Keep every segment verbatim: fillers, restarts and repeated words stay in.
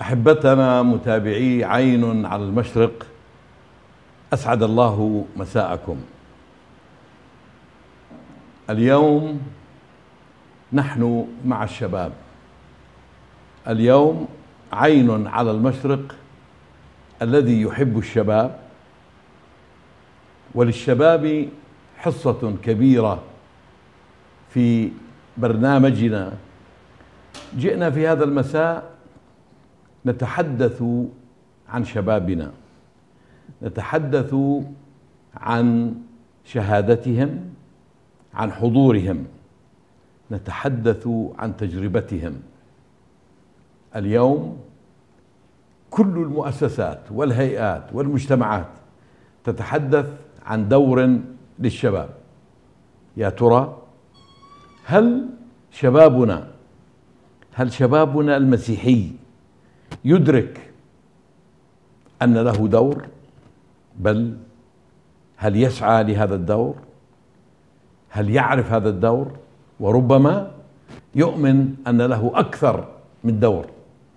أحبتنا متابعي عين على المشرق، أسعد الله مساءكم. اليوم نحن مع الشباب. اليوم عين على المشرق الذي يحب الشباب، وللشباب حصة كبيرة في برنامجنا. جئنا في هذا المساء نتحدث عن شبابنا، نتحدث عن شهادتهم، عن حضورهم، نتحدث عن تجربتهم. اليوم كل المؤسسات والهيئات والمجتمعات تتحدث عن دور للشباب. يا ترى هل شبابنا هل شبابنا المسيحي يدرك أن له دور؟ بل هل يسعى لهذا الدور؟ هل يعرف هذا الدور؟ وربما يؤمن أن له أكثر من دور،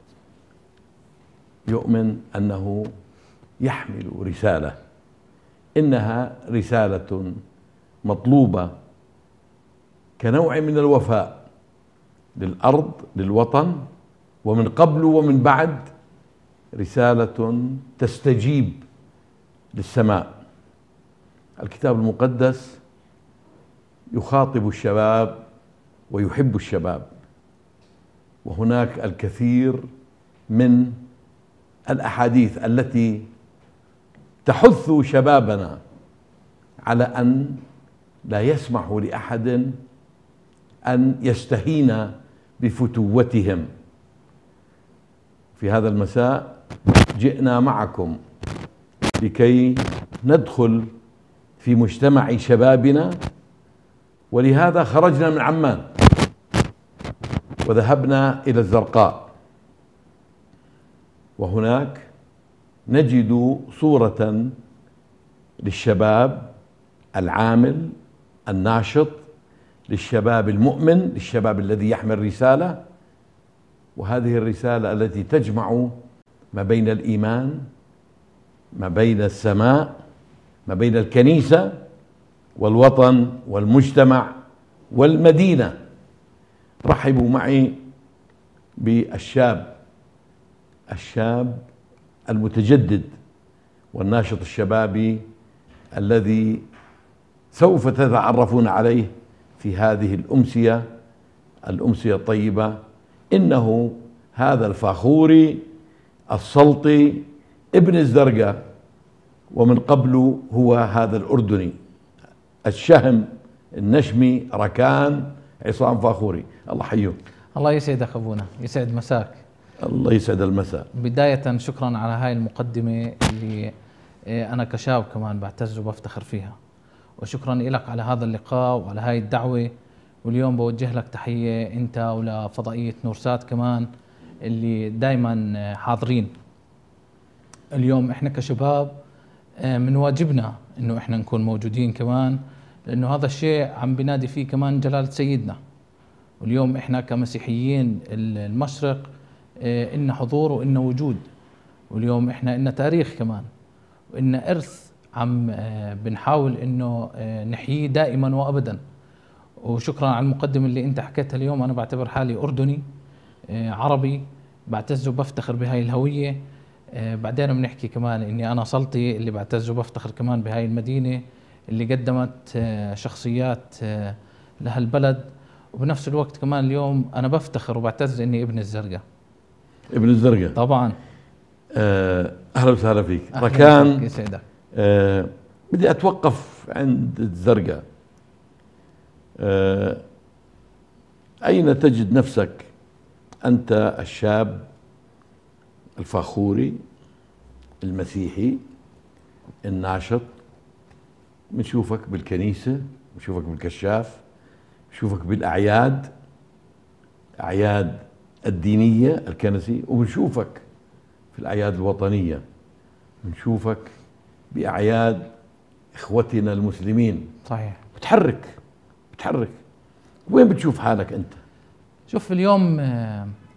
يؤمن أنه يحمل رسالة، إنها رسالة مطلوبة كنوع من الوفاء للأرض، للوطن، ومن قبل ومن بعد رسالة تستجيب للسماء. الكتاب المقدس يخاطب الشباب ويحب الشباب، وهناك الكثير من الأحاديث التي تحث شبابنا على أن لا يسمحوا لأحد أن يستهين بفتوتهم. في هذا المساء جئنا معكم لكي ندخل في مجتمع شبابنا، ولهذا خرجنا من عمان وذهبنا إلى الزرقاء، وهناك نجد صورة للشباب العامل الناشط، للشباب المؤمن، للشباب الذي يحمل رسالة، وهذه الرسالة التي تجمع ما بين الإيمان، ما بين السماء، ما بين الكنيسة والوطن والمجتمع والمدينة. رحبوا معي بالشاب الشاب المتجدد والناشط الشبابي الذي سوف تتعرفون عليه في هذه الأمسية الأمسية الطيبة. إنه هذا الفاخوري السلطي ابن الزرقاء، ومن قبل هو هذا الأردني الشهم النشمي ركان عصام فاخوري. الله حيوك. الله يسعدك أبونا، يسعد مساك. الله يسعد المساء. بداية شكرا على هاي المقدمة اللي أنا كشاب كمان بعتز وبفتخر فيها، وشكرا لك على هذا اللقاء وعلى هاي الدعوة. واليوم بوجه لك تحية أنت ولفضائية نورسات كمان اللي دايما حاضرين. اليوم إحنا كشباب من واجبنا إنه إحنا نكون موجودين كمان، لأنه هذا الشيء عم بنادي فيه كمان جلالة سيدنا. واليوم إحنا كمسيحيين المشرق إن حضور وإن وجود، واليوم إحنا إن تاريخ كمان، وإن إرث عم بنحاول إنه نحييه دائما وأبدا. وشكرا على المقدمة اللي انت حكيتها اليوم. انا بعتبر حالي اردني عربي، بعتز وبفتخر بهاي الهوية. بعدين بنحكي كمان اني انا سلطي اللي بعتز وبفتخر كمان بهاي المدينة اللي قدمت شخصيات لهالبلد. وبنفس الوقت كمان اليوم انا بفتخر وبعتز اني ابن الزرقاء. ابن الزرقاء طبعا. اهلا وسهلا فيك ركان. يسعدك. أه بدي اتوقف عند الزرقاء. أه أين تجد نفسك أنت الشاب الفاخوري المسيحي الناشط؟ بنشوفك بالكنيسة، بنشوفك بالكشاف، بنشوفك بالأعياد، أعياد الدينية الكنسية، وبنشوفك في الأعياد الوطنية، بنشوفك بأعياد إخوتنا المسلمين. صحيح. بتحرك بتحرك وين بتشوف حالك أنت؟ شوف اليوم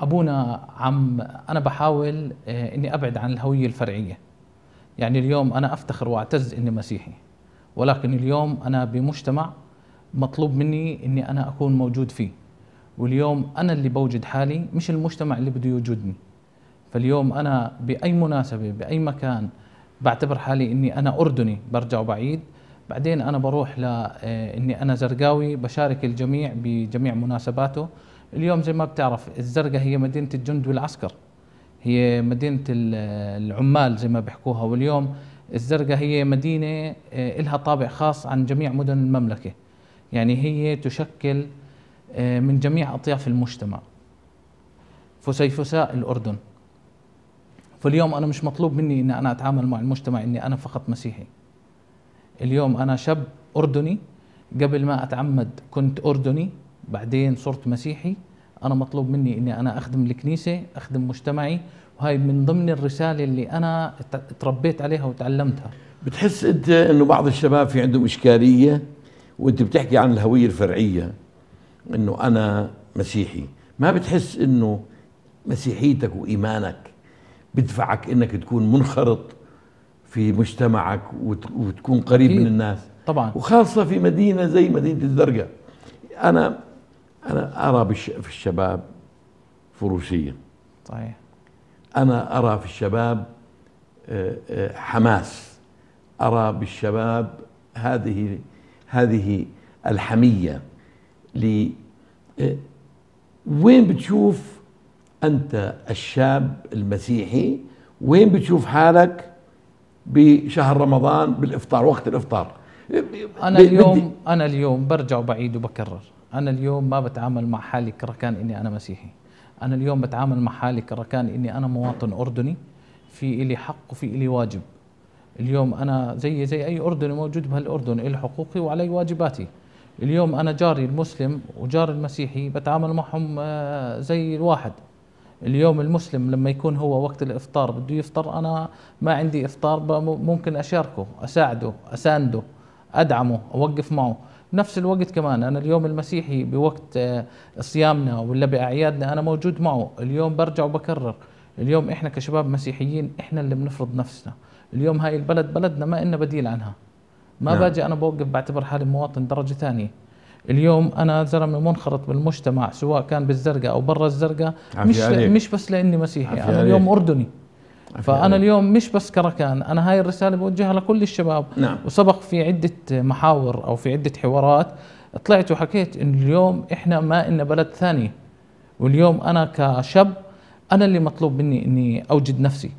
ابونا عم انا بحاول آه، اني ابعد عن الهويه الفرعيه. يعني اليوم انا افتخر واعتز اني مسيحي، ولكن اليوم انا بمجتمع مطلوب مني اني انا اكون موجود فيه، واليوم انا اللي بوجد حالي مش المجتمع اللي بده يوجدني. فاليوم انا باي مناسبه باي مكان بعتبر حالي اني انا اردني برجع بعيد، بعدين انا بروح لاني انا زرقاوي بشارك الجميع بجميع مناسباته. اليوم زي ما بتعرف الزرقاء هي مدينه الجند والعسكر، هي مدينه العمال زي ما بيحكوها، واليوم الزرقاء هي مدينه لها طابع خاص عن جميع مدن المملكه، يعني هي تشكل من جميع اطياف المجتمع، فسيفساء الاردن. فاليوم انا مش مطلوب مني ان انا اتعامل مع المجتمع اني انا فقط مسيحي. اليوم انا شاب اردني، قبل ما اتعمد كنت اردني، بعدين صرت مسيحي. انا مطلوب مني اني انا اخدم الكنيسه، اخدم مجتمعي، وهي من ضمن الرساله اللي انا تربيت عليها وتعلمتها. بتحس انت انه بعض الشباب في عندهم اشكاليه وانت بتحكي عن الهويه الفرعيه انه انا مسيحي، ما بتحس انه مسيحيتك وايمانك بدفعك انك تكون منخرط في مجتمعك وتكون قريب من الناس؟ طبعا، وخاصة في مدينة زي مدينة الزرقاء. أنا أنا أرى في الشباب فروسية، صحيح. أنا أرى في الشباب حماس، أرى بالشباب هذه هذه الحمية. ل وين بتشوف أنت الشاب المسيحي، وين بتشوف حالك بشهر رمضان بالإفطار، وقت الإفطار؟ أنا اليوم أنا اليوم برجع بعيد وبكرر، أنا اليوم ما بتعامل مع حالي كركان إني أنا مسيحي. أنا اليوم بتعامل مع حالي كركان إني أنا مواطن أردني، في إلي حق وفي إلي واجب. اليوم أنا زي زي أي أردني موجود بهالأردن، إلي حقوقي وعلي واجباتي. اليوم أنا جاري المسلم وجار المسيحي بتعامل معهم زي الواحد. اليوم المسلم لما يكون هو وقت الإفطار بده يفطر، أنا ما عندي إفطار ممكن أشاركه، أساعده، أسانده، أدعمه، أوقف معه. بنفس الوقت كمان أنا اليوم المسيحي بوقت صيامنا ولا بأعيادنا أنا موجود معه. اليوم برجع وبكرر، اليوم إحنا كشباب مسيحيين إحنا اللي بنفرض نفسنا. اليوم هاي البلد بلدنا، ما إلنا بديل عنها. ما نعم. باجي أنا بوقف بعتبر حالي مواطن درجة ثانية. اليوم أنا زلمة منخرط بالمجتمع سواء كان بالزرقاء أو برا الزرقاء، مش مش بس لأني مسيحي، أنا عليك. اليوم أردني، فأنا عليك. اليوم مش بس كركان، أنا هاي الرسالة بوجهها لكل الشباب. نعم. وسبق في عدة محاور أو في عدة حوارات طلعت وحكيت إن اليوم إحنا ما إلنا بلد ثانية، واليوم أنا كشاب أنا اللي مطلوب مني إني أوجد نفسي.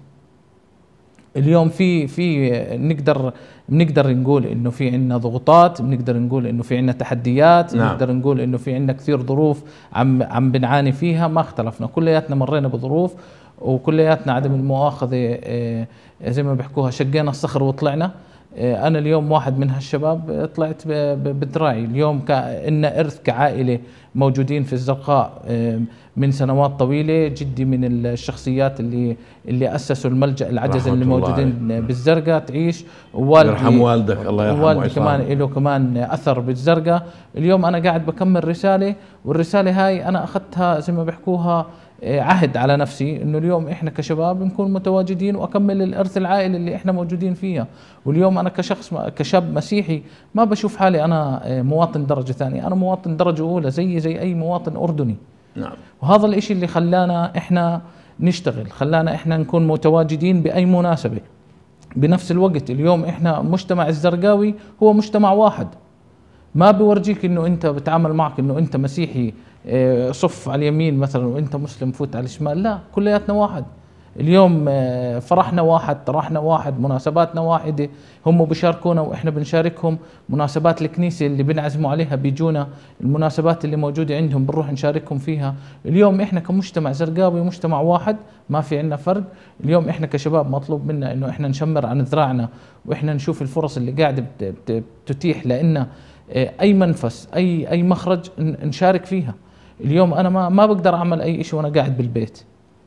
اليوم في في نقدر بنقدر نقول انه في عندنا ضغوطات، بنقدر نقول انه في عندنا تحديات، نعم. بنقدر نقول انه في عندنا كثير ظروف عم عم بنعاني فيها، ما اختلفنا، كلياتنا مرينا بظروف، وكلياتنا عدم المؤاخذه زي ما بيحكوها شقينا الصخر وطلعنا. انا اليوم واحد من هالشباب طلعت بدراعي. اليوم كأن ارث كعائله موجودين في الزرقاء من سنوات طويله، جدي من الشخصيات اللي اللي اسسوا الملجأ العجز اللي موجودين بالزرقاء تعيش، ووالدي يرحم والدك الله يرحمه، والدي كمان له كمان اثر بالزرقاء. اليوم انا قاعد بكمل رساله، والرساله هاي انا اخذتها زي ما بيحكوها عهد على نفسي انه اليوم احنا كشباب نكون متواجدين واكمل الارث العائلي اللي احنا موجودين فيها. واليوم انا كشخص كشاب مسيحي ما بشوف حالي انا مواطن درجه ثانيه، انا مواطن درجه اولى زي زي اي مواطن اردني. نعم. وهذا الاشي اللي خلانا احنا نشتغل، خلانا احنا نكون متواجدين باي مناسبه. بنفس الوقت اليوم احنا مجتمع الزرقاوي هو مجتمع واحد، ما بورجيك انه انت بتعامل معك انه انت مسيحي صف على اليمين مثلا وانت مسلم فوت على الشمال، لا، كلياتنا واحد. اليوم فرحنا واحد، طرحنا واحد، مناسباتنا واحدة، هم بيشاركونا واحنا بنشاركهم. مناسبات الكنيسة اللي بنعزموا عليها بيجونا، المناسبات اللي موجودة عندهم بنروح نشاركهم فيها. اليوم احنا كمجتمع زرقاوي مجتمع واحد، ما في عندنا فرق. اليوم احنا كشباب مطلوب منا انه احنا نشمر عن ذراعنا، واحنا نشوف الفرص اللي قاعدة بتتيح لنا اي منفس، اي اي مخرج نشارك فيها. اليوم انا ما ما بقدر اعمل اي شيء وانا قاعد بالبيت.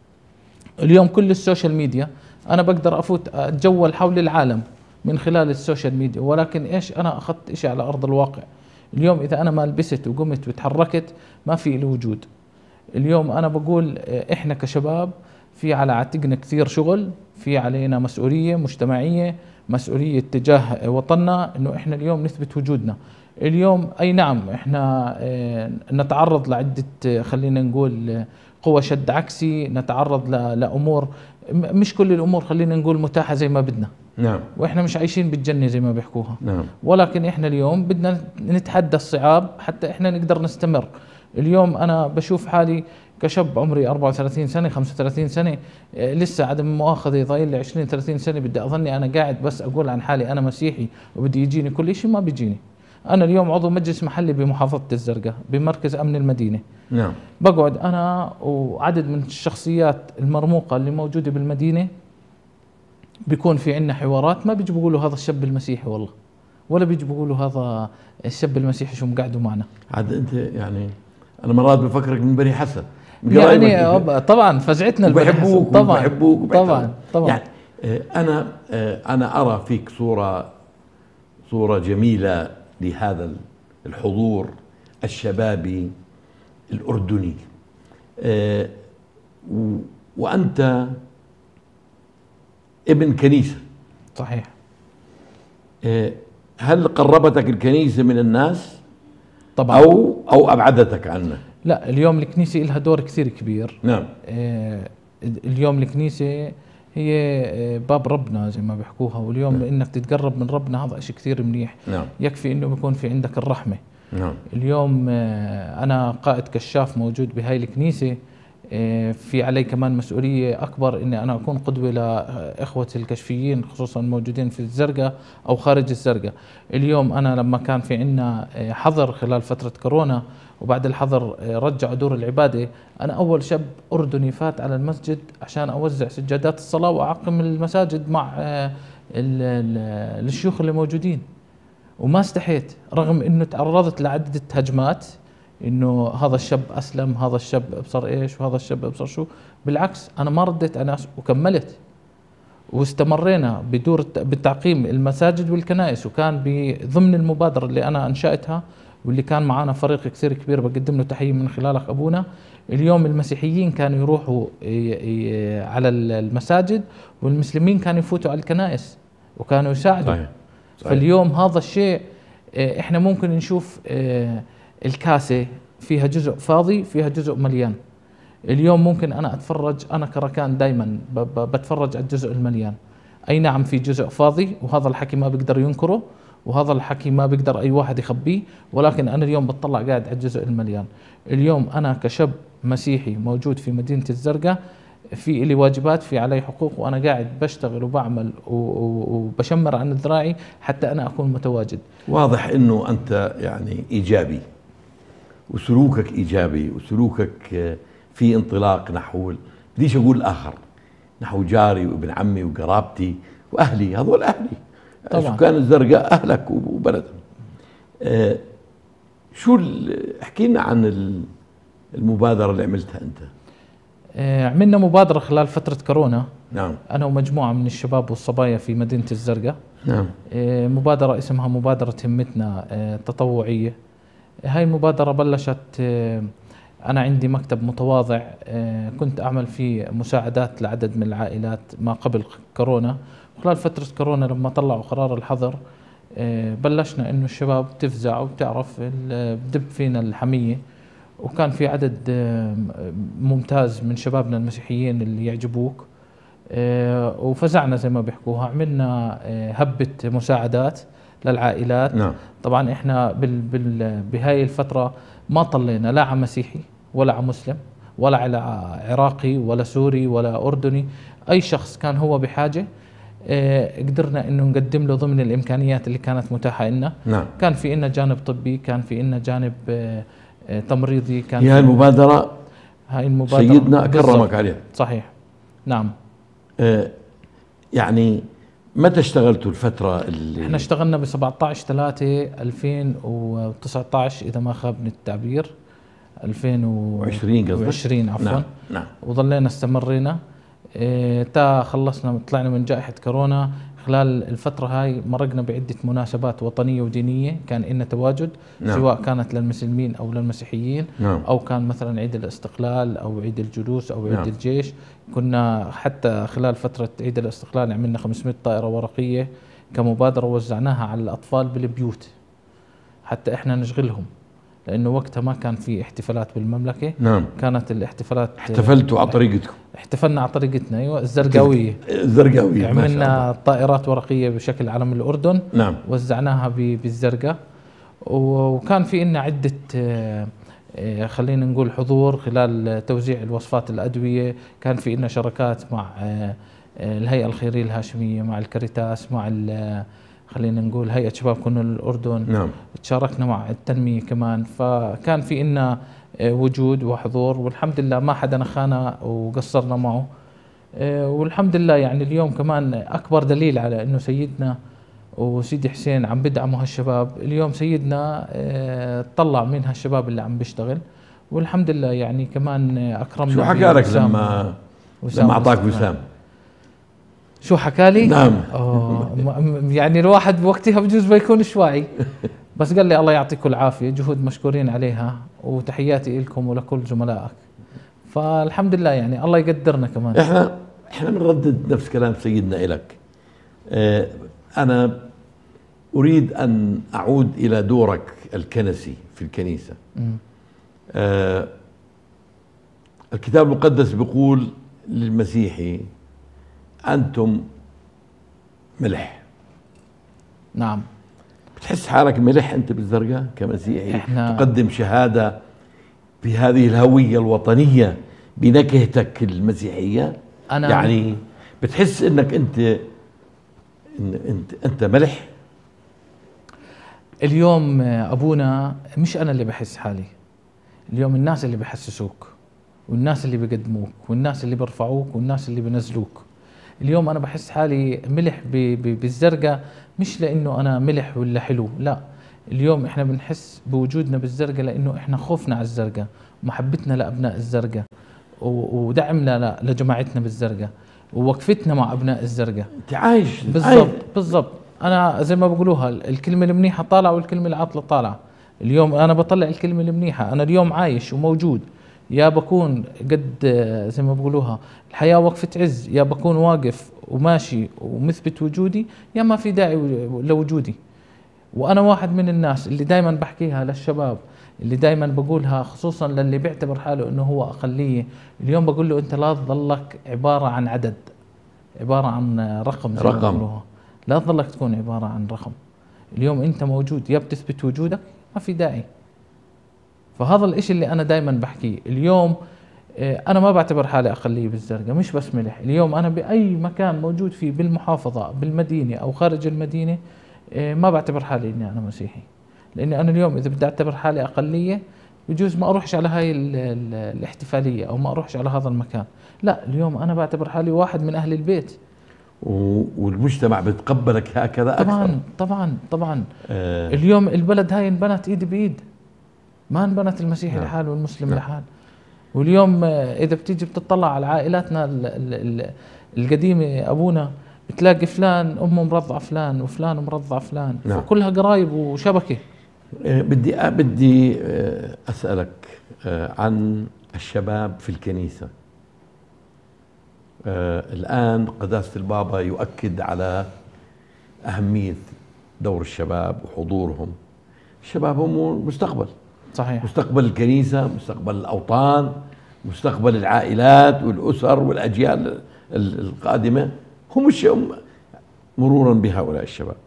اليوم كل السوشيال ميديا انا بقدر افوت اتجول حول العالم من خلال السوشيال ميديا، ولكن ايش انا اخذت شيء على ارض الواقع. اليوم اذا انا ما لبست وقمت وتحركت ما في له وجود. اليوم أنا بقول إحنا كشباب في على عاتقنا كثير شغل، في علينا مسؤولية مجتمعية، مسؤولية تجاه وطننا، إنه إحنا اليوم نثبت وجودنا. اليوم أي نعم إحنا نتعرض لعدة خلينا نقول قوى شد عكسي، نتعرض لأمور مش كل الأمور خلينا نقول متاحة زي ما بدنا. نعم. وإحنا مش عايشين بالجنة زي ما بيحكوها. نعم. ولكن إحنا اليوم بدنا نتحدى الصعاب حتى إحنا نقدر نستمر. اليوم أنا بشوف حالي كشاب عمري أربعة وثلاثين سنة خمسة وثلاثين سنة، لسه عدم مؤاخذة ضايل لي عشرين ثلاثين سنة بدي أظني أنا قاعد بس أقول عن حالي أنا مسيحي وبدي يجيني كل شيء، ما بيجيني. أنا اليوم عضو مجلس محلي بمحافظة الزرقاء بمركز أمن المدينة. نعم. بقعد أنا وعدد من الشخصيات المرموقة اللي موجودة بالمدينة، بيكون في عندنا حوارات، ما بيجي بيقولوا هذا الشاب المسيحي والله، ولا بيجي بيقولوا هذا الشاب المسيحي شو مقعدوا معنا. عاد أنت يعني أنا مرات بفكرك من بني حسن يعني طبعا فزعتنا بحبوك طبعا بحبوك طبعا طبعا يعني أنا أنا أرى فيك صورة صورة جميلة لهذا الحضور الشبابي الأردني، وأنت ابن كنيسة. صحيح. هل قربتك الكنيسة من الناس طبعا أو أو أبعدتك عنها؟ لا، اليوم الكنيسة لها دور كثير كبير. نعم. اليوم الكنيسة هي باب ربنا زي ما بيحكوها، واليوم نعم. انك تتقرب من ربنا هذا شيء كثير منيح. نعم. يكفي انه بيكون في عندك الرحمة. نعم. اليوم انا قائد كشاف موجود بهاي الكنيسة، في علي كمان مسؤولية أكبر إني أنا أكون قدوة لإخوة الكشفيين خصوصا موجودين في الزرقاء أو خارج الزرقاء. اليوم أنا لما كان في عنا حظر خلال فترة كورونا وبعد الحظر رجعوا دور العبادة، أنا أول شاب أردني فات على المسجد عشان أوزع سجادات الصلاة وأعقم المساجد مع الشيوخ اللي موجودين، وما استحيت رغم إنه تعرضت لعدة هجمات انه هذا الشاب اسلم، هذا الشاب ابصر ايش، وهذا الشاب ابصر شو. بالعكس انا ما رديت على ناس وكملت واستمرينا بدور بتعقيم المساجد والكنائس، وكان ضمن المبادره اللي انا انشاتها واللي كان معنا فريق كثير كبير بقدم له تحيه من خلالك ابونا. اليوم المسيحيين كانوا يروحوا على المساجد والمسلمين كانوا يفوتوا على الكنائس وكانوا يساعدوا. صحيح. صحيح. فاليوم هذا الشيء احنا ممكن نشوف الكاسة فيها جزء فاضي فيها جزء مليان. اليوم ممكن أنا أتفرج، أنا كركان دايما بتفرج على الجزء المليان. أي نعم في جزء فاضي وهذا الحكي ما بيقدر ينكره وهذا الحكي ما بيقدر أي واحد يخبيه، ولكن أنا اليوم بتطلع قاعد على الجزء المليان. اليوم أنا كشاب مسيحي موجود في مدينة الزرقاء، في لي واجبات، في علي حقوق، وأنا قاعد بشتغل وبعمل وبشمر عن ذراعي حتى أنا أكون متواجد. واضح إنه أنت يعني إيجابي وسلوكك إيجابي وسلوكك في انطلاق نحو، بديش أقول الآخر، نحو جاري وابن عمي وقرابتي وأهلي، هذول أهلي طبعا. سكان الزرقاء أهلك وبلدهم. آه شو احكي لنا عن المبادرة اللي عملتها أنت. آه عملنا مبادرة خلال فترة كورونا. نعم. أنا ومجموعة من الشباب والصبايا في مدينة الزرقاء. نعم. آه مبادرة اسمها مبادرة همتنا، آه تطوعية. هاي المبادرة بلشت، أنا عندي مكتب متواضع كنت أعمل فيه مساعدات لعدد من العائلات ما قبل كورونا. خلال فترة كورونا لما طلعوا قرار الحظر بلشنا إنه الشباب تفزع وبتعرف بدب فينا الحمية، وكان في عدد ممتاز من شبابنا المسيحيين اللي يعجبوك، وفزعنا زي ما بيحكوها. عملنا هبة مساعدات للعائلات. نعم. طبعا احنا بال بال بهاي الفترة ما طلينا لا على مسيحي ولا على مسلم ولا على عراقي ولا سوري ولا أردني، أي شخص كان هو بحاجة اه قدرنا انه نقدم له ضمن الامكانيات اللي كانت متاحة لنا. نعم. كان في إلنا جانب طبي، كان في إلنا جانب اه اه تمريضي، كان هي هاي المبادرة هاي المبادرة سيدنا أكرمك عليها. صحيح. نعم. اه يعني متى اشتغلتوا الفترة اللي احنا اشتغلنا ب سبعة عشر ثلاثة ألفين وتسعة عشر اذا ما خابني التعبير، ألفين وعشرين قصدك؟ وعشرين عفوا. نعم. نعم. وظلينا استمرينا اه تا خلصنا طلعنا من جائحة كورونا. خلال الفترة هاي مرقنا بعدة مناسبات وطنية ودينية كان إلنا تواجد، نعم. سواء كانت للمسلمين أو للمسيحيين، نعم. أو كان مثلا عيد الاستقلال أو عيد الجلوس أو عيد نعم. الجيش. كنا حتى خلال فترة عيد الاستقلال عملنا خمسمائة طائرة ورقية كمبادرة وزعناها على الأطفال بالبيوت حتى إحنا نشغلهم، لأنه وقتها ما كان في احتفالات بالمملكة. نعم. كانت الاحتفالات احتفلتوا على طريقتكم. احتفلنا على طريقتنا، أيوة الزرقاوية. الزرقاوية عملنا طائرات ورقية بشكل علم الأردن. نعم. وزعناها بالزرقاء، وكان في إلنا عدة خلينا نقول حضور خلال توزيع الوصفات الأدوية. كان في إلنا شراكات مع الهيئة الخيرية الهاشمية، مع الكاريتاس، مع خلينا نقول هيئة شباب كنا الأردن. نعم. تشاركنا مع التنمية كمان، فكان في إلنا وجود وحضور، والحمد لله ما حدا نخانا وقصرنا معه. والحمد لله يعني اليوم كمان أكبر دليل على إنه سيدنا وسيدي حسين عم بدعموا هالشباب. اليوم سيدنا طلع من هالشباب اللي عم بيشتغل، والحمد لله يعني كمان أكرمنا. شو حكى لك لما لما أعطاك وسام؟ شو حكى لي؟ نعم. يعني الواحد بوقتها بجوز ما يكونش واعي، بس قال لي الله يعطيكم العافية، جهود مشكورين عليها، وتحياتي لكم ولكل زملائك. فالحمد لله يعني الله يقدرنا كمان. احنا احنا بنردد نفس كلام سيدنا إلك. اه انا اريد ان اعود الى دورك الكنسي في الكنيسة. اه الكتاب المقدس بيقول للمسيحي أنتم ملح. نعم. بتحس حالك ملح أنت بالزرقاء كمسيحي؟ إحنا تقدم شهادة بهذه الهوية الوطنية بنكهتك المسيحية؟ أنا يعني بتحس إنك أنت إن أنت أنت ملح؟ اليوم أبونا مش أنا اللي بحس حالي، اليوم الناس اللي بحسسوك، والناس اللي بيقدموك، والناس اللي بيرفعوك، والناس اللي بينزلوك. اليوم أنا بحس حالي ملح بالزرقاء، مش لأنه أنا ملح ولا حلو، لا. اليوم إحنا بنحس بوجودنا بالزرقاء لأنه إحنا خوفنا على الزرقاء، ومحبتنا لأبناء الزرقاء، ودعمنا لجماعتنا بالزرقاء، ووقفتنا مع أبناء الزرقاء. أنت عايش بالضبط بالضبط. أنا زي ما بقولوها الكلمة المنيحة طالعة والكلمة العاطلة طالعة. اليوم أنا بطلع الكلمة المنيحة، أنا اليوم عايش وموجود، يا بكون قد زي ما بقولوها الحياة وقفة عز، يا بكون واقف وماشي ومثبت وجودي، يا ما في داعي لوجودي. وأنا واحد من الناس اللي دايما بحكيها للشباب، اللي دايما بقولها خصوصا للي بيعتبر حاله انه هو أقلية. اليوم بقول له انت لا تظلك عبارة عن عدد، عبارة عن رقم، زي ما بقولوها. لا تظلك تكون عبارة عن رقم. اليوم انت موجود، يا بتثبت وجودك، ما في داعي. فهذا الاشي اللي انا دايما بحكيه. اليوم انا ما بعتبر حالي اقليه بالزرقاء، مش بس ملح. اليوم انا باي مكان موجود فيه بالمحافظه، بالمدينه او خارج المدينه، ما بعتبر حالي اني انا مسيحي. لاني انا اليوم اذا بدي اعتبر حالي اقليه بجوز ما اروحش على هاي ال ال الاحتفاليه او ما اروحش على هذا المكان. لا، اليوم انا بعتبر حالي واحد من اهل البيت، والمجتمع بتقبلك هكذا اكثر. طبعا طبعا طبعا. آه اليوم البلد هاي انبنت ايد بايد، ما انبنت المسيحي نعم. لحال والمسلم نعم. لحال. واليوم اذا بتيجي بتطلع على عائلاتنا القديمه، ابونا بتلاقي فلان امه مرضعه فلان وفلان مرضعه فلان نعم. فكلها قرايب وشبكه. بدي بدي اسالك عن الشباب في الكنيسه. الان قداسه البابا يؤكد على اهميه دور الشباب وحضورهم. الشباب هم المستقبل. صحيح. مستقبل الكنيسة، مستقبل الأوطان، مستقبل العائلات والأسر والأجيال القادمة، هم الشيء مرورا بهؤلاء الشباب.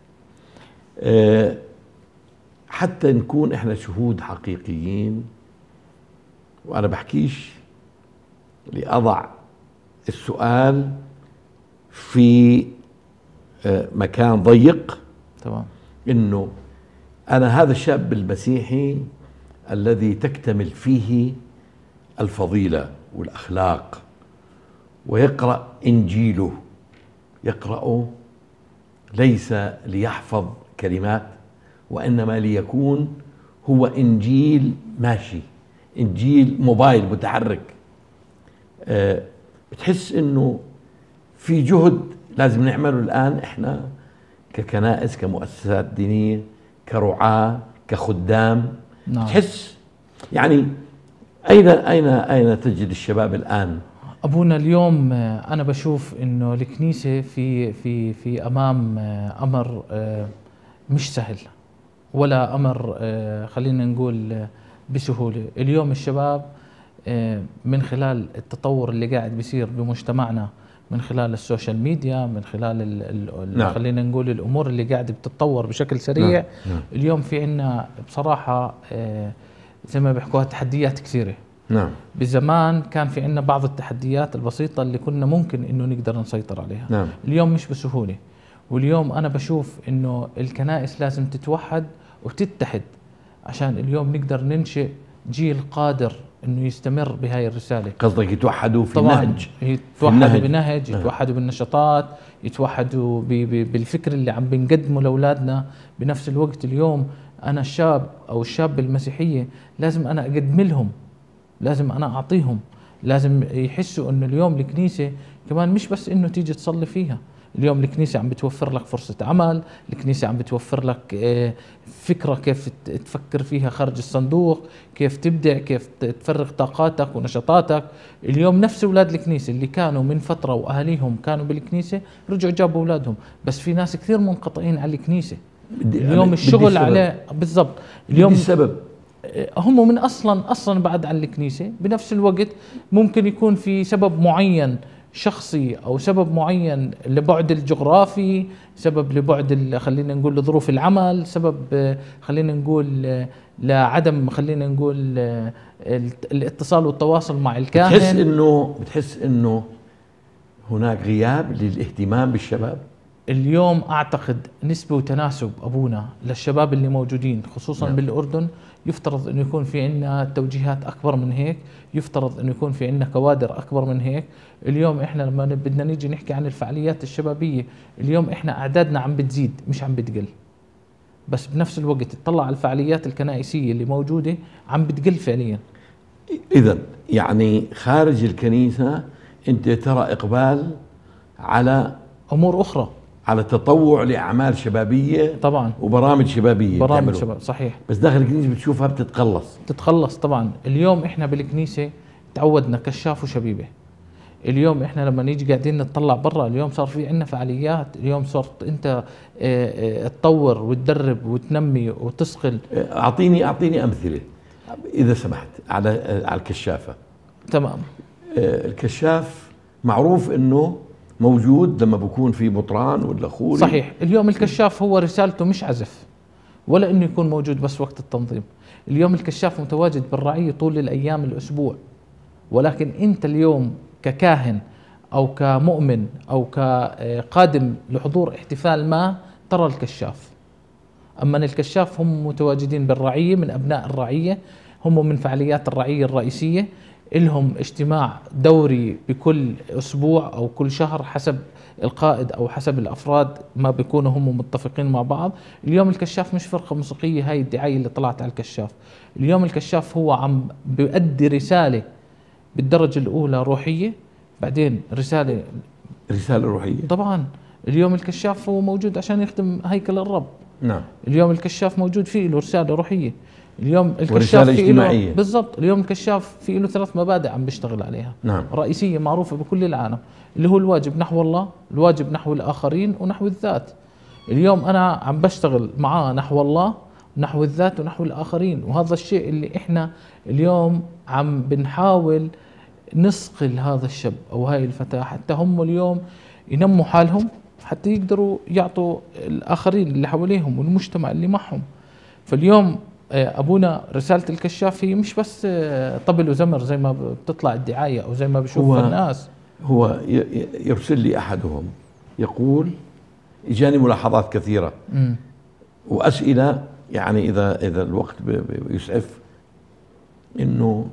حتى نكون احنا شهود حقيقيين، وأنا بحكيش لأضع السؤال في مكان ضيق. تمام. إنه أنا هذا الشاب المسيحي الذي تكتمل فيه الفضيلة والأخلاق، ويقرأ إنجيله، يقرأه ليس ليحفظ كلمات، وإنما ليكون هو إنجيل ماشي، إنجيل موبايل متحرك. أه بتحس إنه في جهد لازم نعمله الآن إحنا ككنائس، كمؤسسات دينية، كرعاة، كخدام. نعم. تحس يعني أين أين أين تجد الشباب الآن؟ أبونا اليوم أنا بشوف إنه الكنيسة في في في أمام أمر مش سهل، ولا أمر خلينا نقول بسهولة. اليوم الشباب من خلال التطور اللي قاعد بيصير بمجتمعنا، من خلال السوشيال ميديا، من خلال ال ال نعم. خلينا نقول الأمور اللي قاعدة بتتطور بشكل سريع. نعم. نعم. اليوم في عنا بصراحة زي ما بيحكوها تحديات كثيرة. نعم. بزمان كان في عنا بعض التحديات البسيطة اللي كنا ممكن إنه نقدر نسيطر عليها. نعم. اليوم مش بسهولة. واليوم أنا بشوف إنه الكنائس لازم تتوحد وتتحد عشان اليوم نقدر ننشئ جيل قادر إنه يستمر بهاي الرسالة. قصدك يتوحدوا في طبعا النهج؟ يتوحدوا بنهج، يتوحدوا بالنشاطات، يتوحدوا بالفكر اللي عم بنقدمه لأولادنا. بنفس الوقت اليوم أنا الشاب أو الشاب المسيحية لازم أنا أقدم لهم، لازم أنا أعطيهم، لازم يحسوا إنه اليوم الكنيسة كمان مش بس إنه تيجي تصلي فيها. اليوم الكنيسة عم بتوفر لك فرصة عمل، الكنيسة عم بتوفر لك فكرة كيف تفكر فيها خارج الصندوق، كيف تبدع، كيف تفرغ طاقاتك ونشاطاتك. اليوم نفس أولاد الكنيسة اللي كانوا من فترة وأهاليهم كانوا بالكنيسة رجعوا جابوا أولادهم، بس في ناس كثير منقطعين على الكنيسة. اليوم الشغل عليه بالضبط. اليوم السبب هم من أصلا أصلا بعد عن الكنيسة. بنفس الوقت ممكن يكون في سبب معين شخصي أو سبب معين لبعد الجغرافي، سبب لبعد خلينا نقول لظروف العمل، سبب خلينا نقول لعدم خلينا نقول الاتصال والتواصل مع الكاهن. بتحس إنه بتحس إنه هناك غياب للاهتمام بالشباب؟ اليوم أعتقد نسبة وتناسب أبونا للشباب اللي موجودين خصوصا نعم. بالأردن. يفترض أنه يكون في عنا توجيهات أكبر من هيك، يفترض أنه يكون في عنا كوادر أكبر من هيك. اليوم إحنا لما بدنا نيجي نحكي عن الفعاليات الشبابية، اليوم إحنا أعدادنا عم بتزيد مش عم بتقل، بس بنفس الوقت تطلع على الفعاليات الكنائسية اللي موجودة عم بتقل فعليا. إذن يعني خارج الكنيسة أنت ترى إقبال على أمور أخرى، على التطوع لأعمال شبابية طبعا وبرامج شبابية، برامج شباب صحيح. بس داخل الكنيسة بتشوفها بتتقلص تتخلص طبعا. اليوم إحنا بالكنيسة تعودنا كشاف وشبيبة. اليوم إحنا لما نيجي قاعدين نطلع برا، اليوم صار في عنا فعاليات، اليوم صرت أنت تطور وتدرب وتنمي وتسقل. أعطيني أعطيني أمثلة إذا سمحت على على الكشافة. تمام. الكشاف معروف إنه موجود لما بكون في مطران ولا خوري. صحيح. اليوم الكشاف هو رسالته مش عزف ولا انه يكون موجود بس وقت التنظيم. اليوم الكشاف متواجد بالرعية طول الايام الاسبوع، ولكن انت اليوم ككاهن او كمؤمن او كقادم لحضور احتفال ما ترى الكشاف. اما الكشاف هم متواجدين بالرعية، من ابناء الرعية، هم من فعاليات الرعية الرئيسية. لهم اجتماع دوري بكل أسبوع أو كل شهر حسب القائد أو حسب الأفراد ما بيكونوا هم متفقين مع بعض. اليوم الكشاف مش فرقة موسيقية، هاي الدعاية اللي طلعت على الكشاف. اليوم الكشاف هو عم بيؤدي رسالة بالدرجة الأولى روحية، بعدين رسالة رسالة روحية. طبعا اليوم الكشاف هو موجود عشان يخدم هيكل الرب. نعم. اليوم الكشاف موجود فيه له رسالة روحية. اليوم الكشاف في له بالضبط. اليوم الكشاف في له ثلاث مبادئ عم بيشتغل عليها. نعم. رئيسية معروفة بكل العالم، اللي هو الواجب نحو الله، الواجب نحو الآخرين، ونحو الذات. اليوم أنا عم بشتغل معاه نحو الله، نحو الذات، ونحو الآخرين. وهذا الشيء اللي إحنا اليوم عم بنحاول نسقل هذا الشاب أو هاي الفتاة حتى هم اليوم ينموا حالهم، حتى يقدروا يعطوا الآخرين اللي حواليهم والمجتمع اللي معهم. فاليوم أبونا رسالة الكشاف هي مش بس طبل وزمر زي ما بتطلع الدعاية أو زي ما بشوفها الناس. هو يرسل لي أحدهم يقول إجاني ملاحظات كثيرة م. وأسئلة، يعني إذا إذا الوقت يسعف، إنه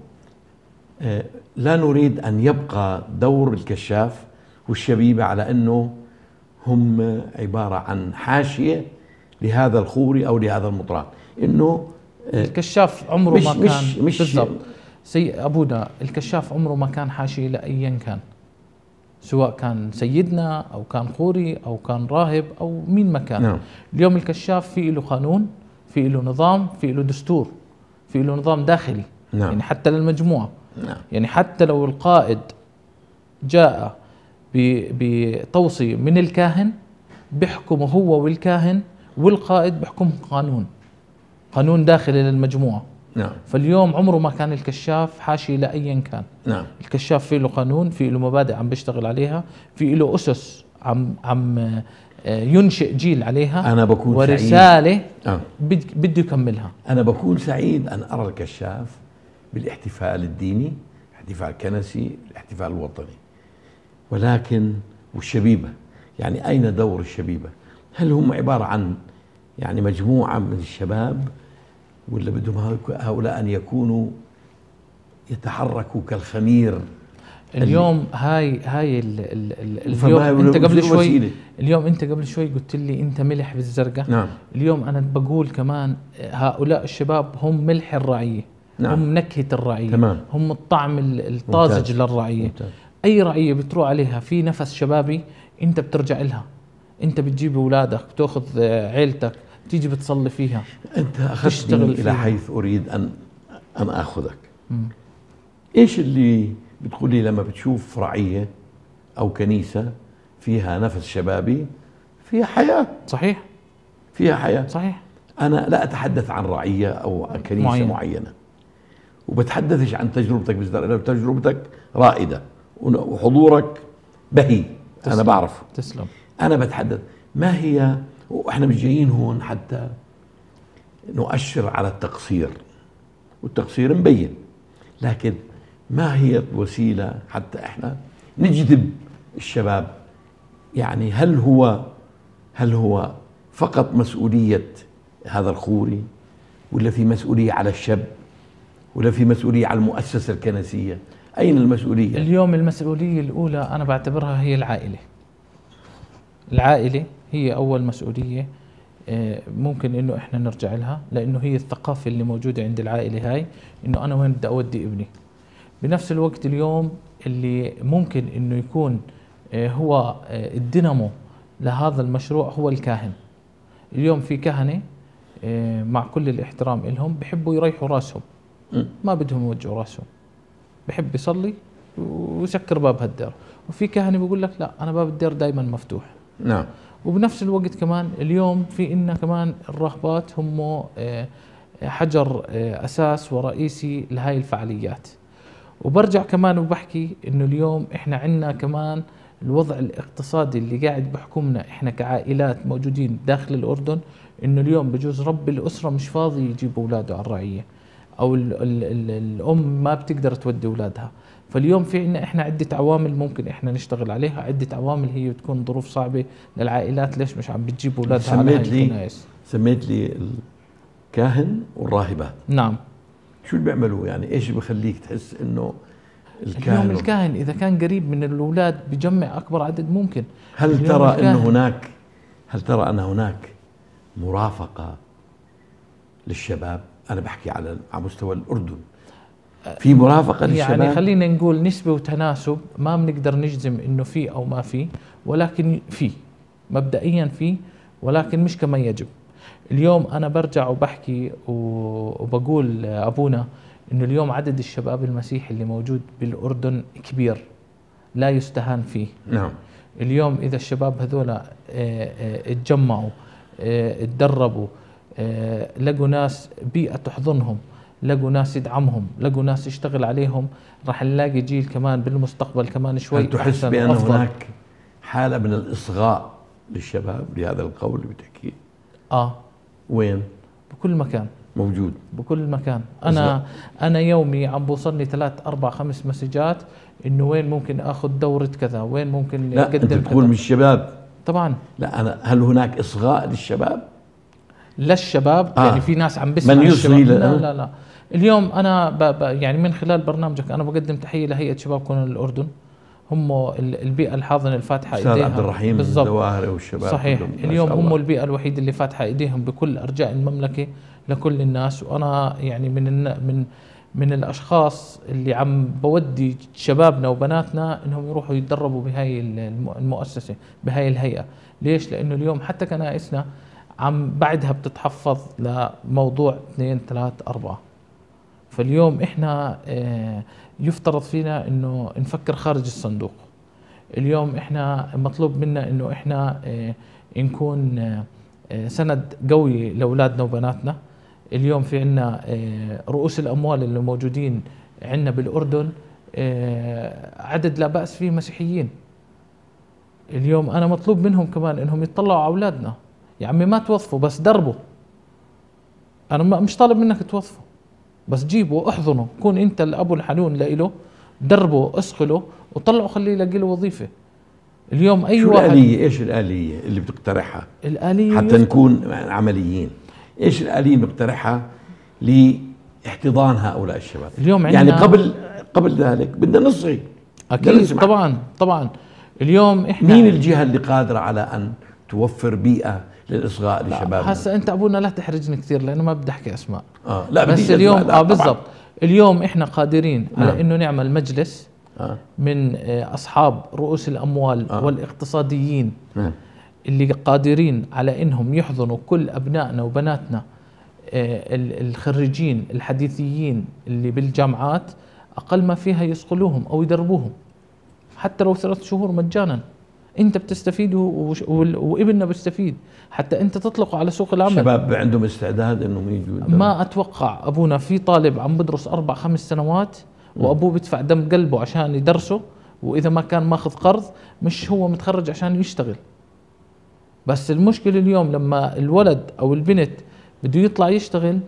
لا نريد أن يبقى دور الكشاف والشبيبة على أنه هم عبارة عن حاشية لهذا الخوري أو لهذا المطران. إنه الكشاف عمره مش ما كان مش مش بالضبط سي أبونا، الكشاف عمره ما كان حاشية لأيا كان. سواء كان سيدنا أو كان خوري أو كان راهب أو مين ما كان. نعم. اليوم الكشاف في له قانون، في له نظام، في له دستور، في له نظام داخلي. نعم. يعني حتى للمجموعة. نعم. يعني حتى لو القائد جاء بتوصية من الكاهن بيحكمه هو والكاهن والقائد بيحكم قانون قانون داخلي للمجموعة. نعم. فاليوم عمره ما كان الكشاف حاشي لأيا كان. نعم. الكشاف في له قانون، في له مبادئ عم بيشتغل عليها، في له أسس عم عم ينشئ جيل عليها. أنا بكون ورسالة آه. بده يكملها. أنا بكون سعيد أن أرى الكشاف بالاحتفال الديني، الاحتفال الكنسي، الاحتفال الوطني، ولكن والشبيبة، يعني أين دور الشبيبة؟ هل هم عبارة عن يعني مجموعة من الشباب، ولا بدهم هؤلاء أن يكونوا يتحركوا كالخمير؟ اليوم هاي هاي ال ال اليوم انت قبل شوي اليوم انت قبل شوي قلت لي انت ملح بالزرقاء. نعم. اليوم انا بقول كمان هؤلاء الشباب هم ملح الرعية. نعم. هم نكهة الرعية. تمام. هم الطعم الطازج ممتاز. للرعية. ممتاز. اي رعية بتروح عليها في نفس شبابي انت بترجع لها، انت بتجيب اولادك، بتاخذ عيلتك، بتيجي بتصلي فيها. انت اخذتني الى حيث اريد ان ان اخذك. مم. ايش اللي بتقولي لما بتشوف رعية او كنيسة فيها نفس شبابي، فيها حياة؟ صحيح، فيها حياة. صحيح. انا لا اتحدث عن رعية او عن كنيسة معينة, معينة. وبتحدثش عن تجربتك، بس تجربتك رائدة وحضورك بهي. تسلم. أنا بعرف. تسلم. أنا بتحدث ما هي، وإحنا مش جايين هون حتى نؤشر على التقصير، والتقصير مبين، لكن ما هي الوسيلة حتى إحنا نجذب الشباب؟ يعني هل هو هل هو فقط مسؤولية هذا الخوري، ولا في مسؤولية على الشاب، ولا في مسؤولية على المؤسسة الكنسية؟ أين المسؤولية؟ اليوم المسؤولية الأولى أنا بعتبرها هي العائلة. العائلة هي أول مسؤولية ممكن إنه إحنا نرجع لها، لأنه هي الثقافة اللي موجودة عند العائلة هاي، إنه أنا وين بدي أودي ابني. بنفس الوقت اليوم اللي ممكن إنه يكون هو الدينامو لهذا المشروع هو الكاهن. اليوم في كهنة مع كل الاحترام لهم بحبوا يريحوا راسهم، ما بدهم يوجعوا راسهم، بحب يصلي ويسكر باب هالدار. وفي كهنة بيقول لك لا، أنا باب الدار دائما مفتوح. نعم. وبنفس الوقت كمان اليوم في إننا كمان الراهبات هم حجر أساس ورئيسي لهاي الفعاليات. وبرجع كمان وبحكي إنه اليوم إحنا عنا كمان الوضع الاقتصادي اللي قاعد بحكمنا إحنا كعائلات موجودين داخل الأردن، إنه اليوم بجوز رب الأسرة مش فاضي يجيب أولاده على الرعية، أو ال ال ال الأم ما بتقدر تودي أولادها. فاليوم في عنا إحنا عدة عوامل ممكن إحنا نشتغل عليها، عدة عوامل هي بتكون ظروف صعبة للعائلات، ليش مش عم بتجيب أولادها على هاي الكنائس. سميت لي الكاهن والراهبات. نعم. شو اللي بيعملوا يعني؟ إيش بخليك تحس إنه الكاهن اليوم الكاهن إذا كان قريب من الأولاد بجمع أكبر عدد ممكن. هل ترى أن هناك هل ترى أن هناك مرافقة للشباب؟ أنا بحكي على على مستوى الأردن، في مرافقة للشباب؟ يعني خلينا نقول نسبة وتناسب، ما بنقدر نجزم إنه في أو ما في، ولكن في مبدئيا في، ولكن مش كما يجب. اليوم أنا برجع وبحكي وبقول أبونا إنه اليوم عدد الشباب المسيحي اللي موجود بالأردن كبير لا يستهان فيه. نعم. اليوم إذا الشباب هذولا اتجمعوا، اتدربوا، لقوا ناس بيئة تحضنهم، لقوا ناس يدعمهم، لقوا ناس يشتغل عليهم، راح نلاقي جيل كمان بالمستقبل كمان شوي. هل تحس بأن هناك حالة من الإصغاء للشباب لهذا القول اللي بتحكيه؟ آه. وين؟ بكل مكان موجود، بكل مكان. أنا إصغاء. أنا يومي عم بوصلني ثلاث أربع خمس مسجات إنه وين ممكن أخذ دورة كذا، وين ممكن لا أقدم. أنت بتقول مش الشباب طبعا. لا أنا، هل هناك إصغاء للشباب؟ للشباب آه. يعني في ناس عم بيسمع من يصغي؟ لا لا لا. اليوم أنا ب ب يعني من خلال برنامجك أنا بقدم تحية لهيئة شباب قانون الأردن، هم البيئة الحاضنة الفاتحة ايديها. عبد الرحيم الزواهري والشباب صحيح. اليوم هم البيئة الوحيدة اللي فاتحة ايديهم بكل أرجاء المملكة لكل الناس. وأنا يعني من من من الاشخاص اللي عم بودي شبابنا وبناتنا انهم يروحوا يتدربوا بهاي المؤسسه بهاي الهيئه. ليش؟ لانه اليوم حتى كنائسنا عم بعدها بتتحفظ لموضوع اثنين ثلاث اربعه. فاليوم احنا يفترض فينا انه نفكر خارج الصندوق. اليوم احنا مطلوب منا انه احنا نكون سند قوي لاولادنا وبناتنا. اليوم في عنا رؤوس الاموال اللي موجودين عنا بالاردن عدد لا باس فيه مسيحيين. اليوم انا مطلوب منهم كمان انهم يطلعوا على اولادنا. يا عمي ما توظفوا بس دربوا. انا مش طالب منك توظفه، بس جيبه احضنه، كون انت الابو الحنون لإله، دربه اسقله وطلعه خليه يلاقي له وظيفه. اليوم اي شو واحد. الآلية؟ ايش الآلية اللي بتقترحها؟ الآلية حتى نكون عمليين، ايش الآلية اللي بتقترحها لاحتضان هؤلاء الشباب؟ اليوم يعني قبل قبل ذلك بدنا نصغي. اكيد طبعا طبعا. اليوم احنا مين الجهة اللي قادرة على ان توفر بيئة للإصغاء لشبابنا؟ هسه انت ابونا لا تحرجني كثير لانه ما بدي احكي اسماء. اه لا بس اليوم اه بالضبط. اليوم احنا قادرين نعم. على انه نعمل مجلس آه. من اصحاب رؤوس الاموال آه. والاقتصاديين نعم. اللي قادرين على انهم يحضنوا كل ابنائنا وبناتنا الخريجين الحديثيين اللي بالجامعات، اقل ما فيها يصقلوهم او يدربوهم حتى لو ثلاث شهور مجانا. انت بتستفيد وابننا بيستفيد، حتى انت تطلقه على سوق العمل. شباب عندهم استعداد انهم يجوا؟ ما اتوقع ابونا في طالب عم بدرس اربع خمس سنوات وابوه بدفع دم قلبه عشان يدرسه، واذا ما كان ماخذ قرض مش هو متخرج عشان يشتغل. بس المشكلة اليوم لما الولد او البنت بده يطلع يشتغل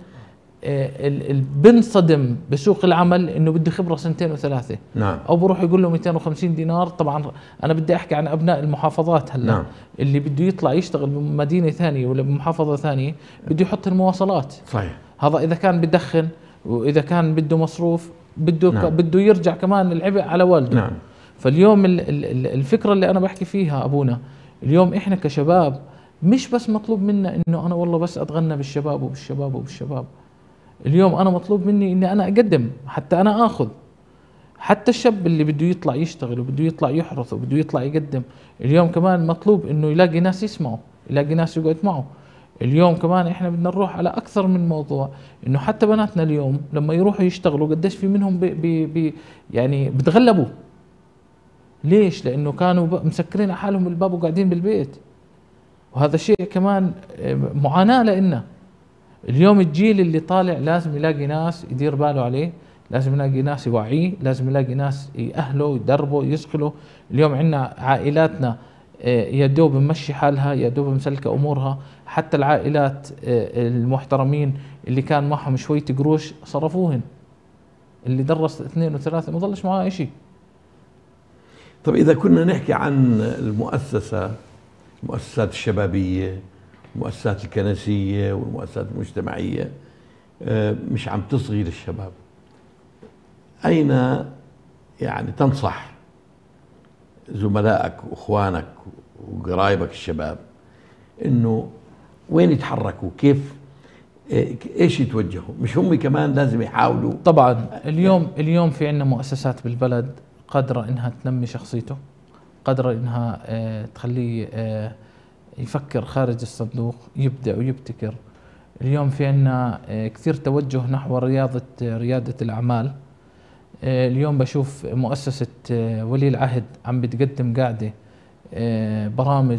بنصدم بسوق العمل انه بده خبره سنتين وثلاثه. نعم. او بروح يقول له مئتين وخمسين دينار. طبعا انا بدي احكي عن ابناء المحافظات هلا. نعم. اللي بده يطلع يشتغل بمدينه ثانيه ولا بمحافظه ثانيه بده يحط المواصلات. صحيح. هذا اذا كان بدخن واذا كان بده مصروف بده نعم. بده يرجع كمان العبء على والده. نعم. فاليوم الفكره اللي انا بحكي فيها ابونا، اليوم احنا كشباب مش بس مطلوب منا انه انا والله بس اتغنى بالشباب وبالشباب وبالشباب. اليوم انا مطلوب مني اني انا اقدم، حتى انا اخذ. حتى الشاب اللي بده يطلع يشتغل وبده يطلع يحرث وبده يطلع يقدم، اليوم كمان مطلوب انه يلاقي ناس يسمعوا، يلاقي ناس يقعد معه. اليوم كمان احنا بدنا نروح على اكثر من موضوع، انه حتى بناتنا اليوم لما يروحوا يشتغلوا قديش في منهم بي بي بي يعني بتغلبوا. ليش؟ لانه كانوا مسكرين على حالهم الباب وقاعدين بالبيت. وهذا شيء كمان معاناة لنا. اليوم الجيل اللي طالع لازم يلاقي ناس يدير باله عليه، لازم يلاقي ناس يوعيه، لازم يلاقي ناس يأهله يدربه يسقله. اليوم عندنا عائلاتنا يا دوب ممشي حالها، يا دوب مسلكه امورها. حتى العائلات المحترمين اللي كان معهم شويه قروش صرفوهن. اللي درس اثنين وثلاثه ما ضلش معاه شيء. طب اذا كنا نحكي عن المؤسسه، المؤسسات الشبابيه، المؤسسات الكنسيه والمؤسسات المجتمعيه مش عم تصغي للشباب، اين يعني تنصح زملائك واخوانك وقرايبك الشباب انه وين يتحركوا؟ كيف ايش يتوجهوا؟ مش هم كمان لازم يحاولوا؟ طبعا اليوم اليوم في عندنا مؤسسات بالبلد قادره انها تنمي شخصيته، قادره انها تخليه يفكر خارج الصندوق، يبدع ويبتكر. اليوم في عندنا كثير توجه نحو رياضه رياده الاعمال. اليوم بشوف مؤسسة ولي العهد عم بتقدم قاعدة برامج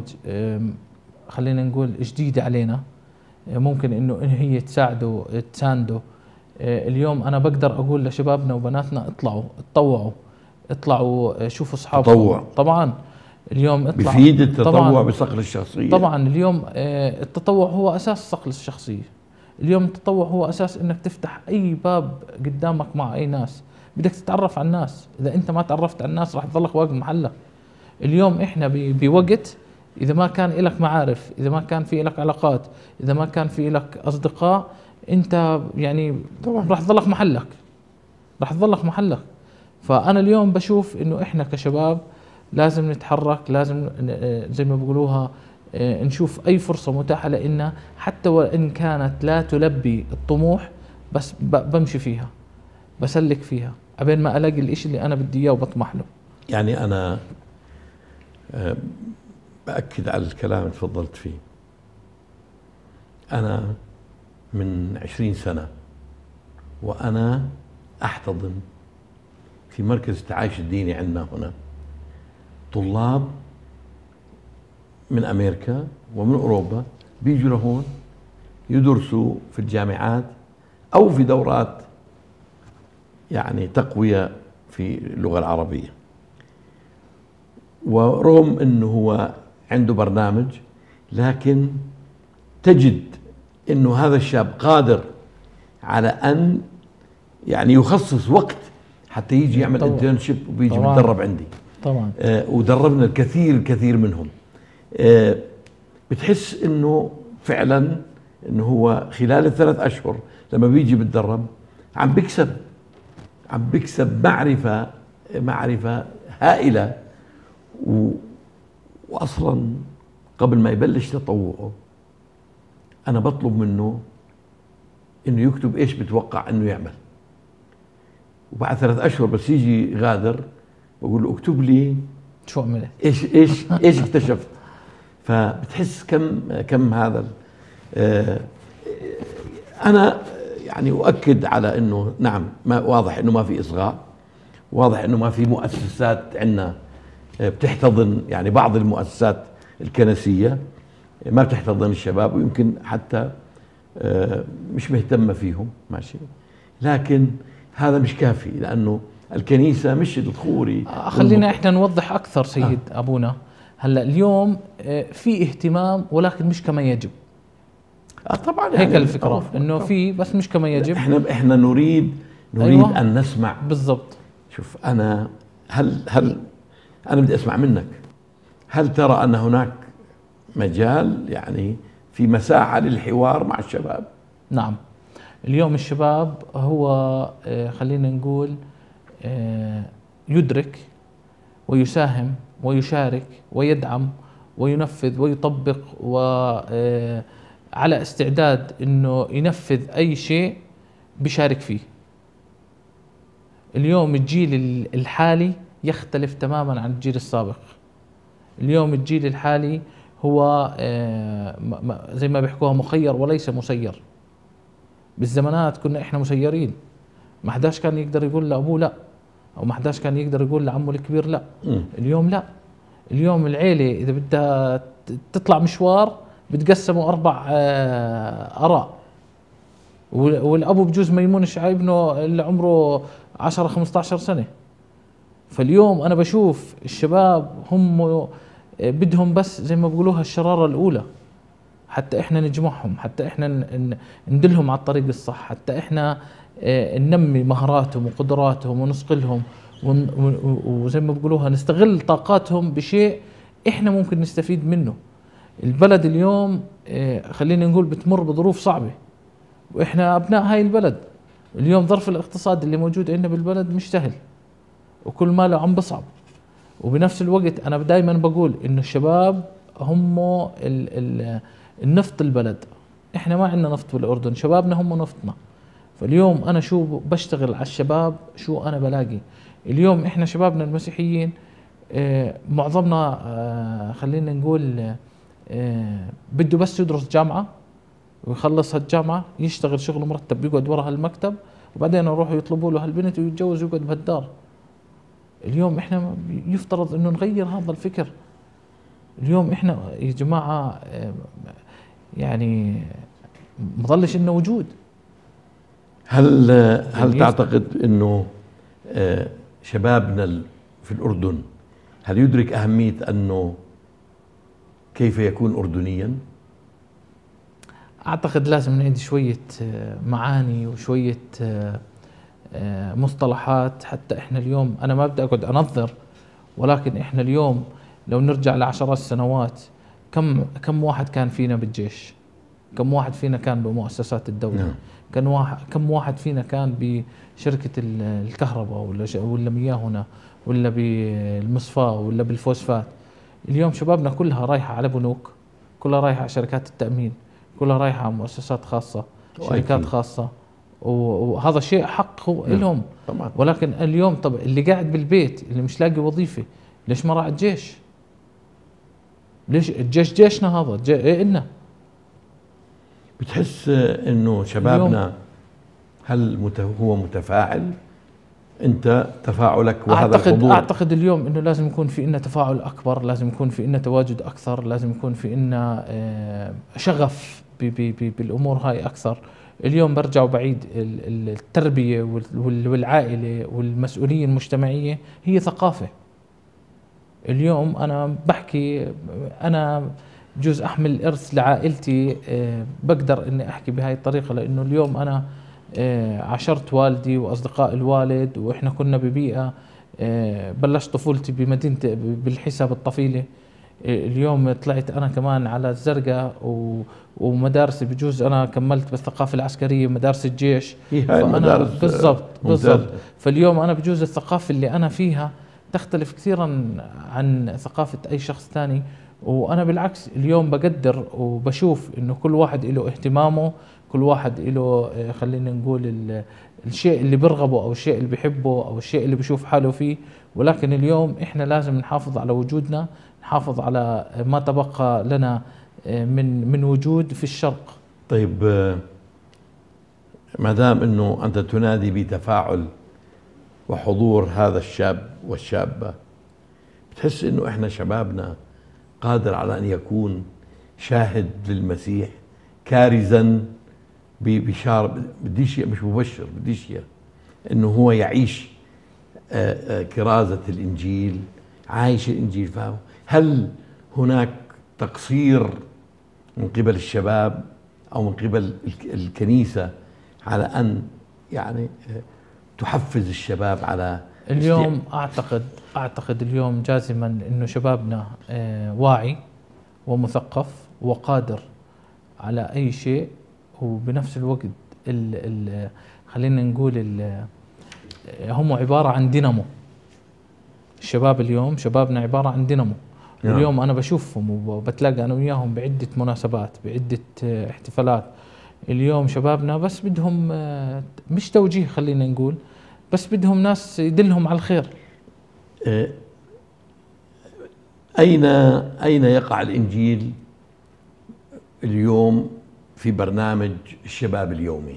خلينا نقول جديدة علينا، ممكن انه هي تساعده تسانده. اليوم انا بقدر اقول لشبابنا وبناتنا اطلعوا اتطوعوا، اطلعوا شوفوا اصحابكم. تطوع طبعا اليوم اطلعوا. بفيد التطوع بصقل الشخصية. طبعا اليوم التطوع هو اساس صقل الشخصية. اليوم التطوع هو اساس انك تفتح اي باب قدامك مع اي ناس. بدك تتعرف على الناس، اذا انت ما تعرفت على الناس راح تضلك واقف محلك. اليوم احنا بوقت اذا ما كان لك معارف، اذا ما كان في لك علاقات، اذا ما كان في لك اصدقاء، انت يعني طبعا راح تضلك محلك، راح تضلك محلك. فانا اليوم بشوف انه احنا كشباب لازم نتحرك، لازم زي ما بيقولوها نشوف اي فرصة متاحة لنا، حتى وان كانت لا تلبي الطموح بس بمشي فيها. بسلك فيها قبل ما الاقي الاشي اللي انا بدي اياه وبطمح له. يعني انا آه، باكد على الكلام اللي تفضلت فيه. انا من عشرين سنة وانا احتضن في مركز التعايش الديني عندنا هنا طلاب من امريكا ومن اوروبا بيجوا لهون يدرسوا في الجامعات او في دورات يعني تقوية في اللغة العربية. ورغم انه هو عنده برنامج، لكن تجد انه هذا الشاب قادر على ان يعني يخصص وقت حتى يجي يعمل انترنشيب وبيجي بيتدرب عندي. طبعا. آه ودربنا الكثير الكثير منهم. آه بتحس انه فعلا انه هو خلال الثلاث اشهر لما بيجي بيتدرب عم بيكسب عم بيكسب معرفة معرفة هائلة. و واصلا قبل ما يبلش تطوعه انا بطلب منه انه يكتب ايش بتوقع انه يعمل، وبعد ثلاث اشهر بس يجي غادر بقول له اكتب لي شو عملت، ايش ايش ايش اكتشفت. فبتحس كم كم هذا. آه انا يعني اؤكد على انه نعم، ما واضح انه ما في اصغاء، واضح انه ما في مؤسسات عندنا بتحتضن، يعني بعض المؤسسات الكنسية ما بتحتضن الشباب ويمكن حتى مش مهتمة فيهم، ماشي، لكن هذا مش كافي لأنه الكنيسة مش الخوري. خلينا احنا نوضح أكثر سيد آه. أبونا. هلا اليوم في اهتمام ولكن مش كما يجب. آه طبعا هيك يعني الفكرة انه في بس مش كما يجب. احنا احنا نريد نريد أيوة. ان نسمع بالضبط. شوف انا هل هل انا بدي اسمع منك، هل ترى ان هناك مجال يعني في مساحة للحوار مع الشباب؟ نعم، اليوم الشباب هو خلينا نقول يدرك ويساهم ويشارك ويدعم وينفذ ويطبق وعلى استعداد انه ينفذ اي شيء بيشارك فيه. اليوم الجيل الحالي يختلف تماما عن الجيل السابق. اليوم الجيل الحالي هو زي ما بيحكوها مخير وليس مسير. بالزمانات كنا احنا مسيرين، ما حداش كان يقدر يقول لابوه لا، او ما حداش كان يقدر يقول لعمه الكبير لا. م. اليوم لا، اليوم العيله اذا بدها تطلع مشوار بتقسموا اربع اراء، والابو بجوز ما يمونش على ابنه اللي عمره عشرة خمسة عشر سنه. فاليوم انا بشوف الشباب هم بدهم بس زي ما بيقولوها الشراره الاولى، حتى احنا نجمعهم، حتى احنا ندلهم على الطريق الصح، حتى احنا ننمي مهاراتهم وقدراتهم ونصقلهم، وزي ما بيقولوها نستغل طاقاتهم بشيء احنا ممكن نستفيد منه. البلد اليوم خلينا نقول بتمر بظروف صعبه، واحنا ابناء هاي البلد. اليوم ظرف الاقتصاد اللي موجود عندنا بالبلد مش سهل، وكل ما له عم بصعب. وبنفس الوقت انا دائما بقول انه الشباب هم ال ال النفط البلد. احنا ما عندنا نفط بالاردن، شبابنا هم نفطنا. فاليوم انا شو بشتغل على الشباب، شو انا بلاقي اليوم احنا شبابنا المسيحيين آه معظمنا آه خلينا نقول آه بده بس يدرس جامعه ويخلص هالجامعه يشتغل شغل مرتب يقعد ورا هالمكتب، وبعدين يروحوا يطلبوا له هالبنت ويتجوز ويقعد بهالدار. اليوم احنا يفترض انه نغير هذا الفكر. اليوم احنا يا جماعه يعني مظلش انه وجود. هل هل تعتقد انه شبابنا في الاردن هل يدرك اهميه انه كيف يكون اردنيا؟ اعتقد لازم نعيد شويه معاني وشويه مصطلحات. حتى احنا اليوم انا ما بدي اقعد انظر، ولكن احنا اليوم لو نرجع لعشرات السنوات كم كم واحد كان فينا بالجيش، كم واحد فينا كان بمؤسسات الدولة، نعم. كم واحد كم واحد فينا كان بشركة الكهرباء ولا ولا مياهنا ولا بالمصفاة ولا بالفوسفات. اليوم شبابنا كلها رايحة على بنوك، كلها رايحة على شركات التأمين، كلها رايحة على مؤسسات خاصة، شركات خاصة، وهذا شيء حق هو لهم. ولكن اليوم طب اللي قاعد بالبيت اللي مش لاقي وظيفة ليش ما راح الجيش؟ ليش الجيش جيشنا هذا إيه إلنا؟ بتحس إنه شبابنا هل هو متفاعل؟ أنت تفاعلك وهذا أعتقد الحضور. أعتقد اليوم إنه لازم يكون في إلنا تفاعل أكبر، لازم يكون في إلنا تواجد أكثر، لازم يكون في إلنا شغف بالأمور هاي أكثر. اليوم برجع بعيد، التربية والعائلة والمسؤولية المجتمعية هي ثقافة. اليوم أنا بحكي أنا بجوز أحمل إرث لعائلتي، بقدر إني أحكي بهاي الطريقة، لأنه اليوم أنا عاشرت والدي وأصدقاء الوالد، وإحنا كنا ببيئة بلشت طفولتي بمدينة بالحساب الطفيلة. اليوم طلعت أنا كمان على الزرقاء ومدارسي بجوز أنا كملت بالثقافة العسكرية مدارس الجيش. فأنا بالضبط بالضبط. فاليوم أنا بجوز الثقافة اللي أنا فيها تختلف كثيرا عن ثقافة أي شخص ثاني. وأنا بالعكس اليوم بقدر وبشوف إنه كل واحد له اهتمامه، كل واحد له خلينا نقول الشيء اللي برغبه أو الشيء اللي بيحبه أو الشيء اللي بيشوف حاله فيه. ولكن اليوم إحنا لازم نحافظ على وجودنا، نحافظ على ما تبقى لنا من من وجود في الشرق. طيب ما دام إنه أنت تنادي بتفاعل وحضور هذا الشاب والشابة، بتحس إنه إحنا شبابنا قادر على أن يكون شاهد للمسيح كارزا ببشارة، بديش مش مبشر، بديش إنه هو يعيش كرازة الإنجيل، عايش الإنجيل. فهو هل هناك تقصير من قبل الشباب أو من قبل الكنيسة على أن يعني تحفز الشباب على اليوم؟ أعتقد أعتقد اليوم جازما إنه شبابنا واعي ومثقف وقادر على أي شيء، وبنفس الوقت ال ال خلينا نقول ال هم عبارة عن دينامو. الشباب اليوم شبابنا عبارة عن دينامو. نعم. اليوم أنا بشوفهم وبتلاقى أنا وياهم بعدة مناسبات، بعدة احتفالات. اليوم شبابنا بس بدهم مش توجيه، خلينا نقول بس بدهم ناس يدلهم على الخير. أين أين يقع الإنجيل اليوم في برنامج الشباب اليومي؟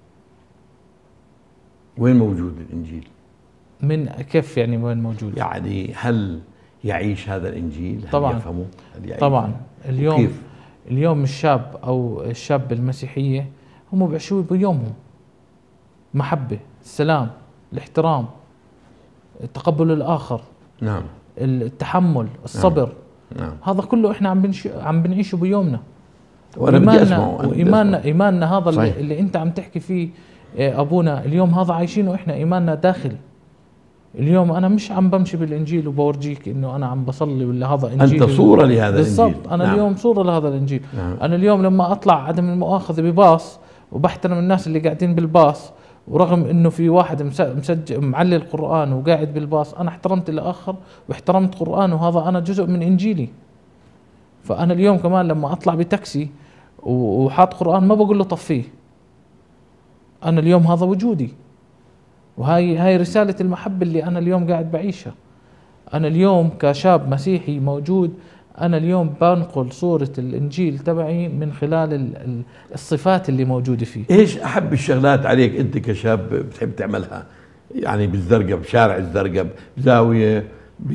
وين موجود الإنجيل؟ من كيف يعني وين موجود؟ يعني هل يعيش هذا الإنجيل؟ هل طبعا يفهمه؟ هل يعيش؟ طبعا. اليوم وكيف؟ اليوم الشاب أو الشاب المسيحية هم بيعيشوا بيومهم محبة، السلام، الاحترام، تقبل الآخر. نعم. التحمل، الصبر. نعم. نعم. هذا كله احنا عم بنش... عم بنعيشه بيومنا. وانا بدي اسمعه. وإيماننا إيماننا هذا اللي, اللي انت عم تحكي فيه ابونا اليوم، هذا عايشينه احنا، إيماننا داخلي. اليوم انا مش عم بمشي بالانجيل وبورجيك انه انا عم بصلي ولا هذا انجيل. انت صورة لهذا بالضبط. الانجيل. انا نعم. اليوم صورة لهذا الانجيل. نعم. انا اليوم لما اطلع عدم المؤاخذة بباص وبحترم الناس اللي قاعدين بالباص، ورغم انه في واحد مسجل معلي القرآن وقاعد بالباص، انا احترمت الاخر واحترمت قرآنه، وهذا انا جزء من انجيلي. فانا اليوم كمان لما اطلع بتاكسي وحاط قرآن ما بقول له طفيه. انا اليوم هذا وجودي، وهاي هاي رسالة المحبة اللي انا اليوم قاعد بعيشها. انا اليوم كشاب مسيحي موجود، انا اليوم بنقل صورة الانجيل تبعي من خلال الصفات اللي موجودة فيه. ايش احب الشغلات عليك انت كشاب بتحب تعملها؟ يعني بالزرقاء، بشارع الزرقاء، بزاوية،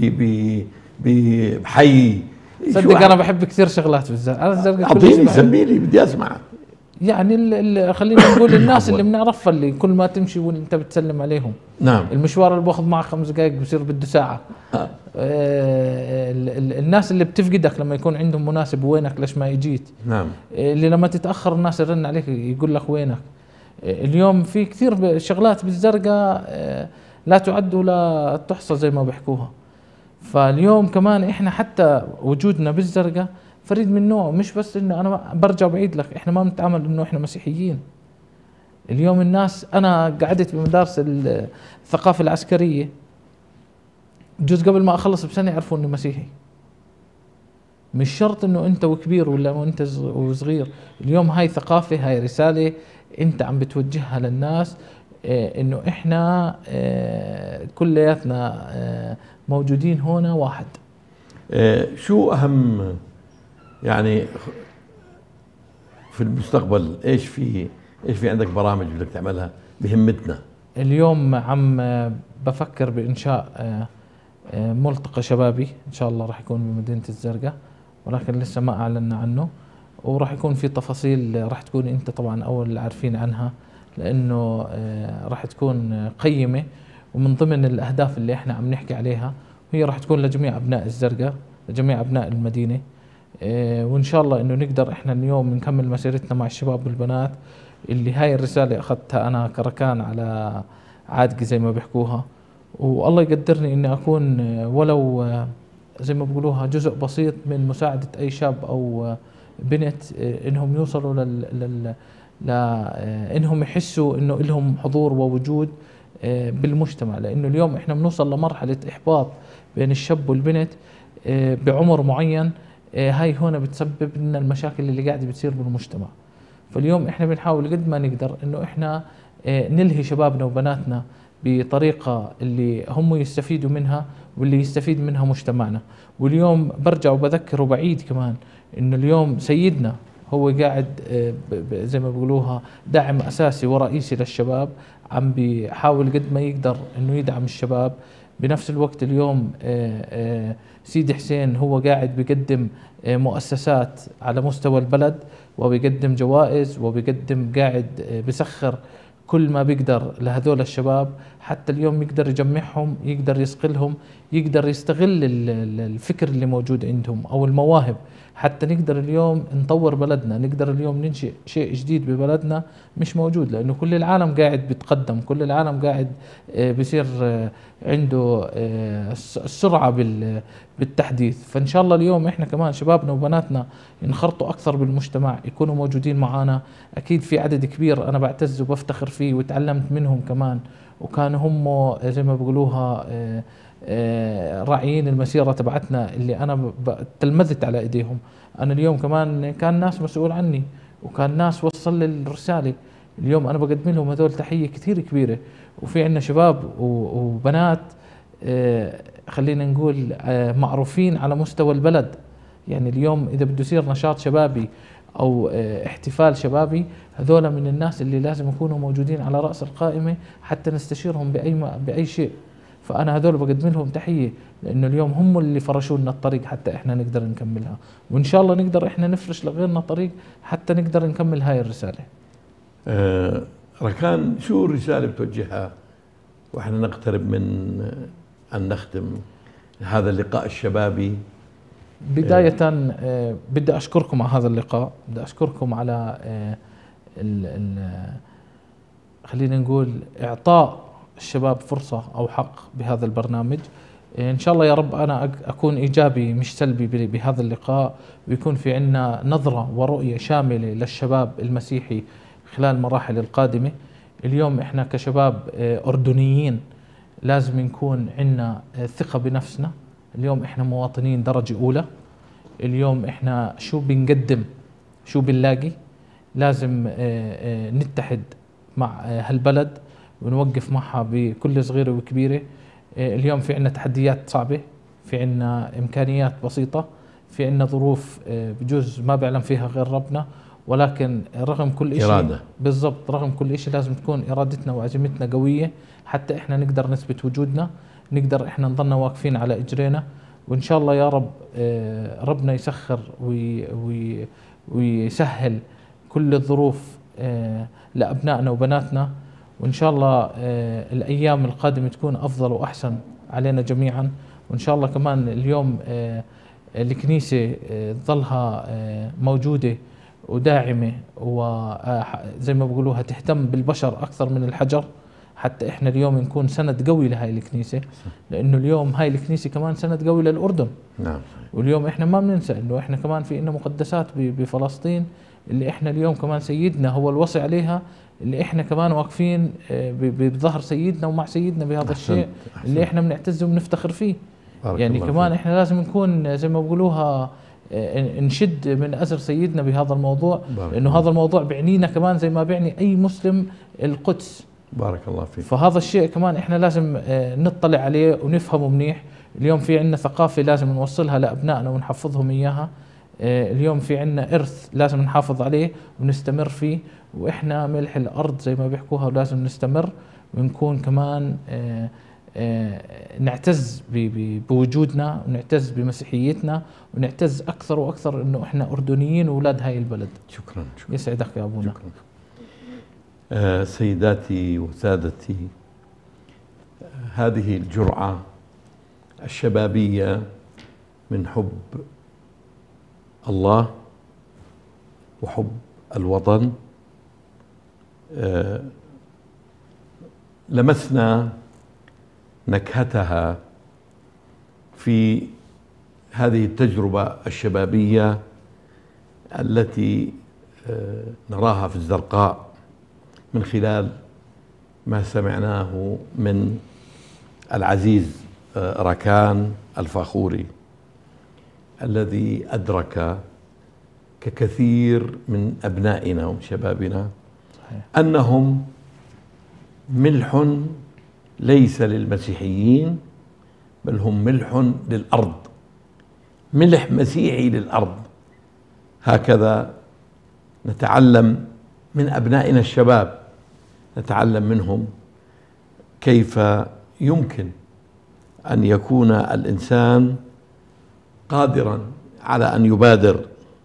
بحي. صدق انا بحب كثير شغلات بالزرقاء. انا الزرقاء اعطيني، سميلي، بدي اسمع. يعني خلينا نقول الناس اللي بنعرفها، اللي كل ما تمشي وانت بتسلم عليهم. نعم. المشوار اللي باخذ معك خمس دقائق بصير بده ساعه. آه. آه الناس اللي بتفقدك لما يكون عندهم مناسب، وينك ليش ما اجيت. نعم. اللي لما تتاخر الناس يرن عليك يقول لك وينك. اليوم في كثير شغلات بالزرقاء لا تعد ولا تحصى زي ما بيحكوها. فاليوم كمان احنا حتى وجودنا بالزرقاء فريد من نوعه، مش بس انه انا برجع بعيد لك، احنا ما بنتعامل انه احنا مسيحيين. اليوم الناس، انا قعدت بمدارس الثقافة العسكرية، بجوز قبل ما اخلص بسنة يعرفوا اني مسيحي. مش شرط انه انت وكبير ولا انت وصغير. اليوم هاي ثقافة، هاي رسالة انت عم بتوجهها للناس، اه انه احنا اه كلياتنا اه موجودين هنا واحد. اه شو اهم يعني في المستقبل، ايش في ايش في عندك برامج بدك تعملها بهمتنا؟ اليوم عم بفكر بإنشاء ملتقى شبابي إن شاء الله، راح يكون بمدينة الزرقاء، ولكن لسه ما أعلنا عنه، وراح يكون في تفاصيل راح تكون أنت طبعا أول اللي عارفين عنها، لأنه راح تكون قيمة ومن ضمن الأهداف اللي إحنا عم نحكي عليها، هي راح تكون لجميع أبناء الزرقاء، لجميع أبناء المدينة. وإن شاء الله إنه نقدر إحنا اليوم نكمل مسيرتنا مع الشباب والبنات، اللي هاي الرسالة أخذتها أنا كركان على عاتقي زي ما بيحكوها، والله يقدرني إني أكون ولو زي ما بقولوها جزء بسيط من مساعدة أي شاب أو بنت إنهم يوصلوا لل, لل... ل... إنهم يحسوا إنه لهم حضور ووجود بالمجتمع، لأنه اليوم إحنا بنوصل لمرحلة إحباط بين الشاب والبنت بعمر معين، هاي هنا بتسبب لنا المشاكل اللي قاعدة بتصير بالمجتمع. فاليوم احنا بنحاول قد ما نقدر انه احنا نلهي شبابنا وبناتنا بطريقة اللي هم يستفيدوا منها واللي يستفيد منها مجتمعنا. واليوم برجع وبذكر وبعيد كمان انه اليوم سيدنا هو قاعد زي ما بيقولوها داعم اساسي ورئيسي للشباب، عم بيحاول قد ما يقدر انه يدعم الشباب. بنفس الوقت اليوم سيدي حسين هو قاعد بيقدم مؤسسات على مستوى البلد، وبيقدم جوائز، وبيقدم قاعد بسخر كل ما بيقدر لهذول الشباب، حتى اليوم يقدر يجمعهم، يقدر يسقلهم، يقدر يستغل الفكر اللي موجود عندهم أو المواهب، حتى نقدر اليوم نطور بلدنا، نقدر اليوم ننشئ شيء جديد ببلدنا مش موجود، لأنه كل العالم قاعد بيتقدم، كل العالم قاعد بيصير عنده السرعة بالتحديث. فإن شاء الله اليوم إحنا كمان شبابنا وبناتنا ينخرطوا أكثر بالمجتمع، يكونوا موجودين معنا. أكيد في عدد كبير أنا بعتز وبفتخر فيه وتعلمت منهم كمان، وكانوا هم زي ما بيقولوها راعيين المسيرة تبعتنا اللي أنا تلمذت على إيديهم. أنا اليوم كمان كان ناس مسؤول عني، وكان ناس وصل لي الرسالة، اليوم أنا بقدم لهم هذول تحية كثير كبيرة. وفي عندنا شباب وبنات خلينا نقول معروفين على مستوى البلد، يعني اليوم إذا بده يصير نشاط شبابي أو احتفال شبابي، هذول من الناس اللي لازم يكونوا موجودين على رأس القائمة حتى نستشيرهم بأي بأي شيء. فأنا هذول بقدم لهم تحية، لأنه اليوم هم اللي فرشوا لنا الطريق حتى إحنا نقدر نكملها، وإن شاء الله نقدر إحنا نفرش لغيرنا طريق حتى نقدر نكمل هاي الرسالة. آه ركان، شو الرسالة بتوجهها وإحنا نقترب من أن نختم هذا اللقاء الشبابي؟ بداية آه بدي أشكركم على هذا اللقاء، بدي أشكركم على آه ال ال خلينا نقول إعطاء الشباب فرصة أو حق بهذا البرنامج. إن شاء الله يا رب أنا أكون إيجابي مش سلبي بهذا اللقاء، ويكون في عنا نظرة ورؤية شاملة للشباب المسيحي خلال المراحل القادمة. اليوم إحنا كشباب أردنيين لازم نكون عنا ثقة بنفسنا. اليوم إحنا مواطنين درجة أولى، اليوم إحنا شو بنقدم شو بنلاقي، لازم نتحد مع هالبلد ونوقف معها بكل صغيرة وكبيرة. اليوم في عنا تحديات صعبة، في عنا إمكانيات بسيطة، في عنا ظروف بجوز ما بيعلم فيها غير ربنا، ولكن رغم كل إشي إرادة. بالضبط، رغم كل إشي لازم تكون إرادتنا وعزيمتنا قوية حتى إحنا نقدر نثبت وجودنا، نقدر إحنا نضلنا واقفين على إجرينا. وإن شاء الله يا رب ربنا يسخر ويسهل كل الظروف لأبنائنا وبناتنا، وإن شاء الله الأيام القادمة تكون أفضل وأحسن علينا جميعا. وإن شاء الله كمان اليوم الكنيسة تظلها موجودة وداعمة، وزي ما بقولوها تهتم بالبشر أكثر من الحجر، حتى إحنا اليوم نكون سند قوي لهاي الكنيسة، لأنه اليوم هاي الكنيسة كمان سند قوي للأردن. نعم. واليوم إحنا ما بننسى إنه إحنا كمان في إنه مقدسات بفلسطين اللي إحنا اليوم كمان سيدنا هو الوصي عليها، اللي إحنا كمان واقفين بظهر سيدنا ومع سيدنا بهذا الشيء اللي إحنا بنعتز وبنفتخر فيه. يعني كمان فيه. إحنا لازم نكون زي ما بقولوها نشد من أزر سيدنا بهذا الموضوع، لأنه الله. هذا الموضوع بعنينا كمان زي ما بعني أي مسلم القدس. بارك الله فيك. فهذا الشيء كمان إحنا لازم نطلع عليه ونفهمه منيح. اليوم في عندنا ثقافة لازم نوصلها لأبنائنا ونحفظهم إياها. اليوم في عندنا إرث لازم نحافظ عليه ونستمر فيه، وإحنا ملح الأرض زي ما بيحكوها، ولازم نستمر ونكون كمان نعتز بوجودنا ونعتز بمسيحيتنا ونعتز أكثر وأكثر إنه إحنا أردنيين وأولاد هاي البلد. شكرا, شكرا. يسعدك يا أبونا. شكرا. آه سيداتي وسادتي، هذه الجرعة الشبابية من حب الله وحب الوطن، آه لمسنا نكهتها في هذه التجربة الشبابية التي نراها في الزرقاء من خلال ما سمعناه من العزيز ركان الفاخوري، الذي أدرك ككثير من أبنائنا ومن شبابنا أنهم ملح ليس للمسيحيين، بل هم ملح للأرض، ملح مسيحي للأرض. هكذا نتعلم من أبنائنا الشباب، نتعلم منهم كيف يمكن أن يكون الإنسان قادرا على أن يبادر.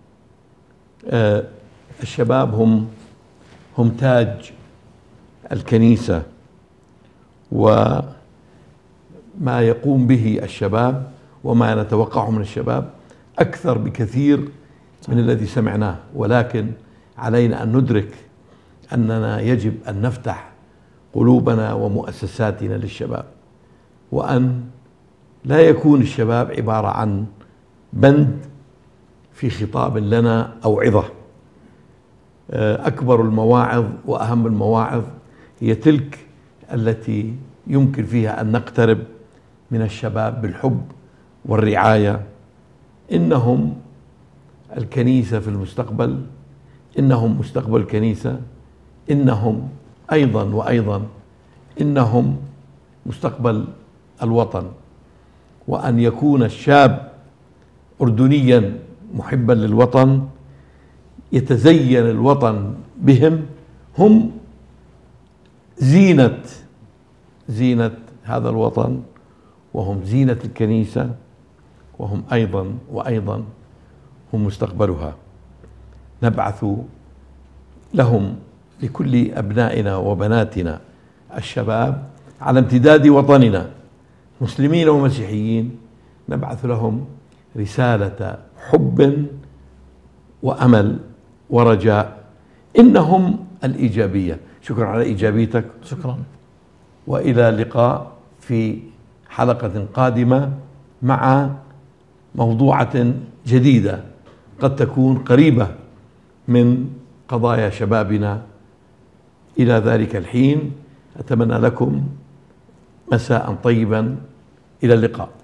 الشباب هم هم تاج الكنيسة، وما يقوم به الشباب وما نتوقعه من الشباب أكثر بكثير من الذي سمعناه، ولكن علينا أن ندرك أننا يجب أن نفتح قلوبنا ومؤسساتنا للشباب، وأن لا يكون الشباب عبارة عن بند في خطاب لنا أو عظة. أكبر المواعظ وأهم المواعظ هي تلك التي يمكن فيها أن نقترب من الشباب بالحب والرعاية. إنهم الكنيسة في المستقبل، إنهم مستقبل الكنيسة، إنهم أيضا وأيضا إنهم مستقبل الوطن. وأن يكون الشاب أردنيا محبا للوطن، يتزين الوطن بهم، هم زينة زينة هذا الوطن، وهم زينة الكنيسة، وهم أيضا وأيضا هم مستقبلها. نبعث لهم لكل أبنائنا وبناتنا الشباب على امتداد وطننا، مسلمين ومسيحيين، نبعث لهم رسالة حب وأمل ورجاء. إنهم الإيجابية. شكرا على إيجابيتك. شكرا، وإلى اللقاء في حلقة قادمة مع موضوعة جديدة قد تكون قريبة من قضايا شبابنا. إلى ذلك الحين أتمنى لكم مساء طيبا، إلى اللقاء.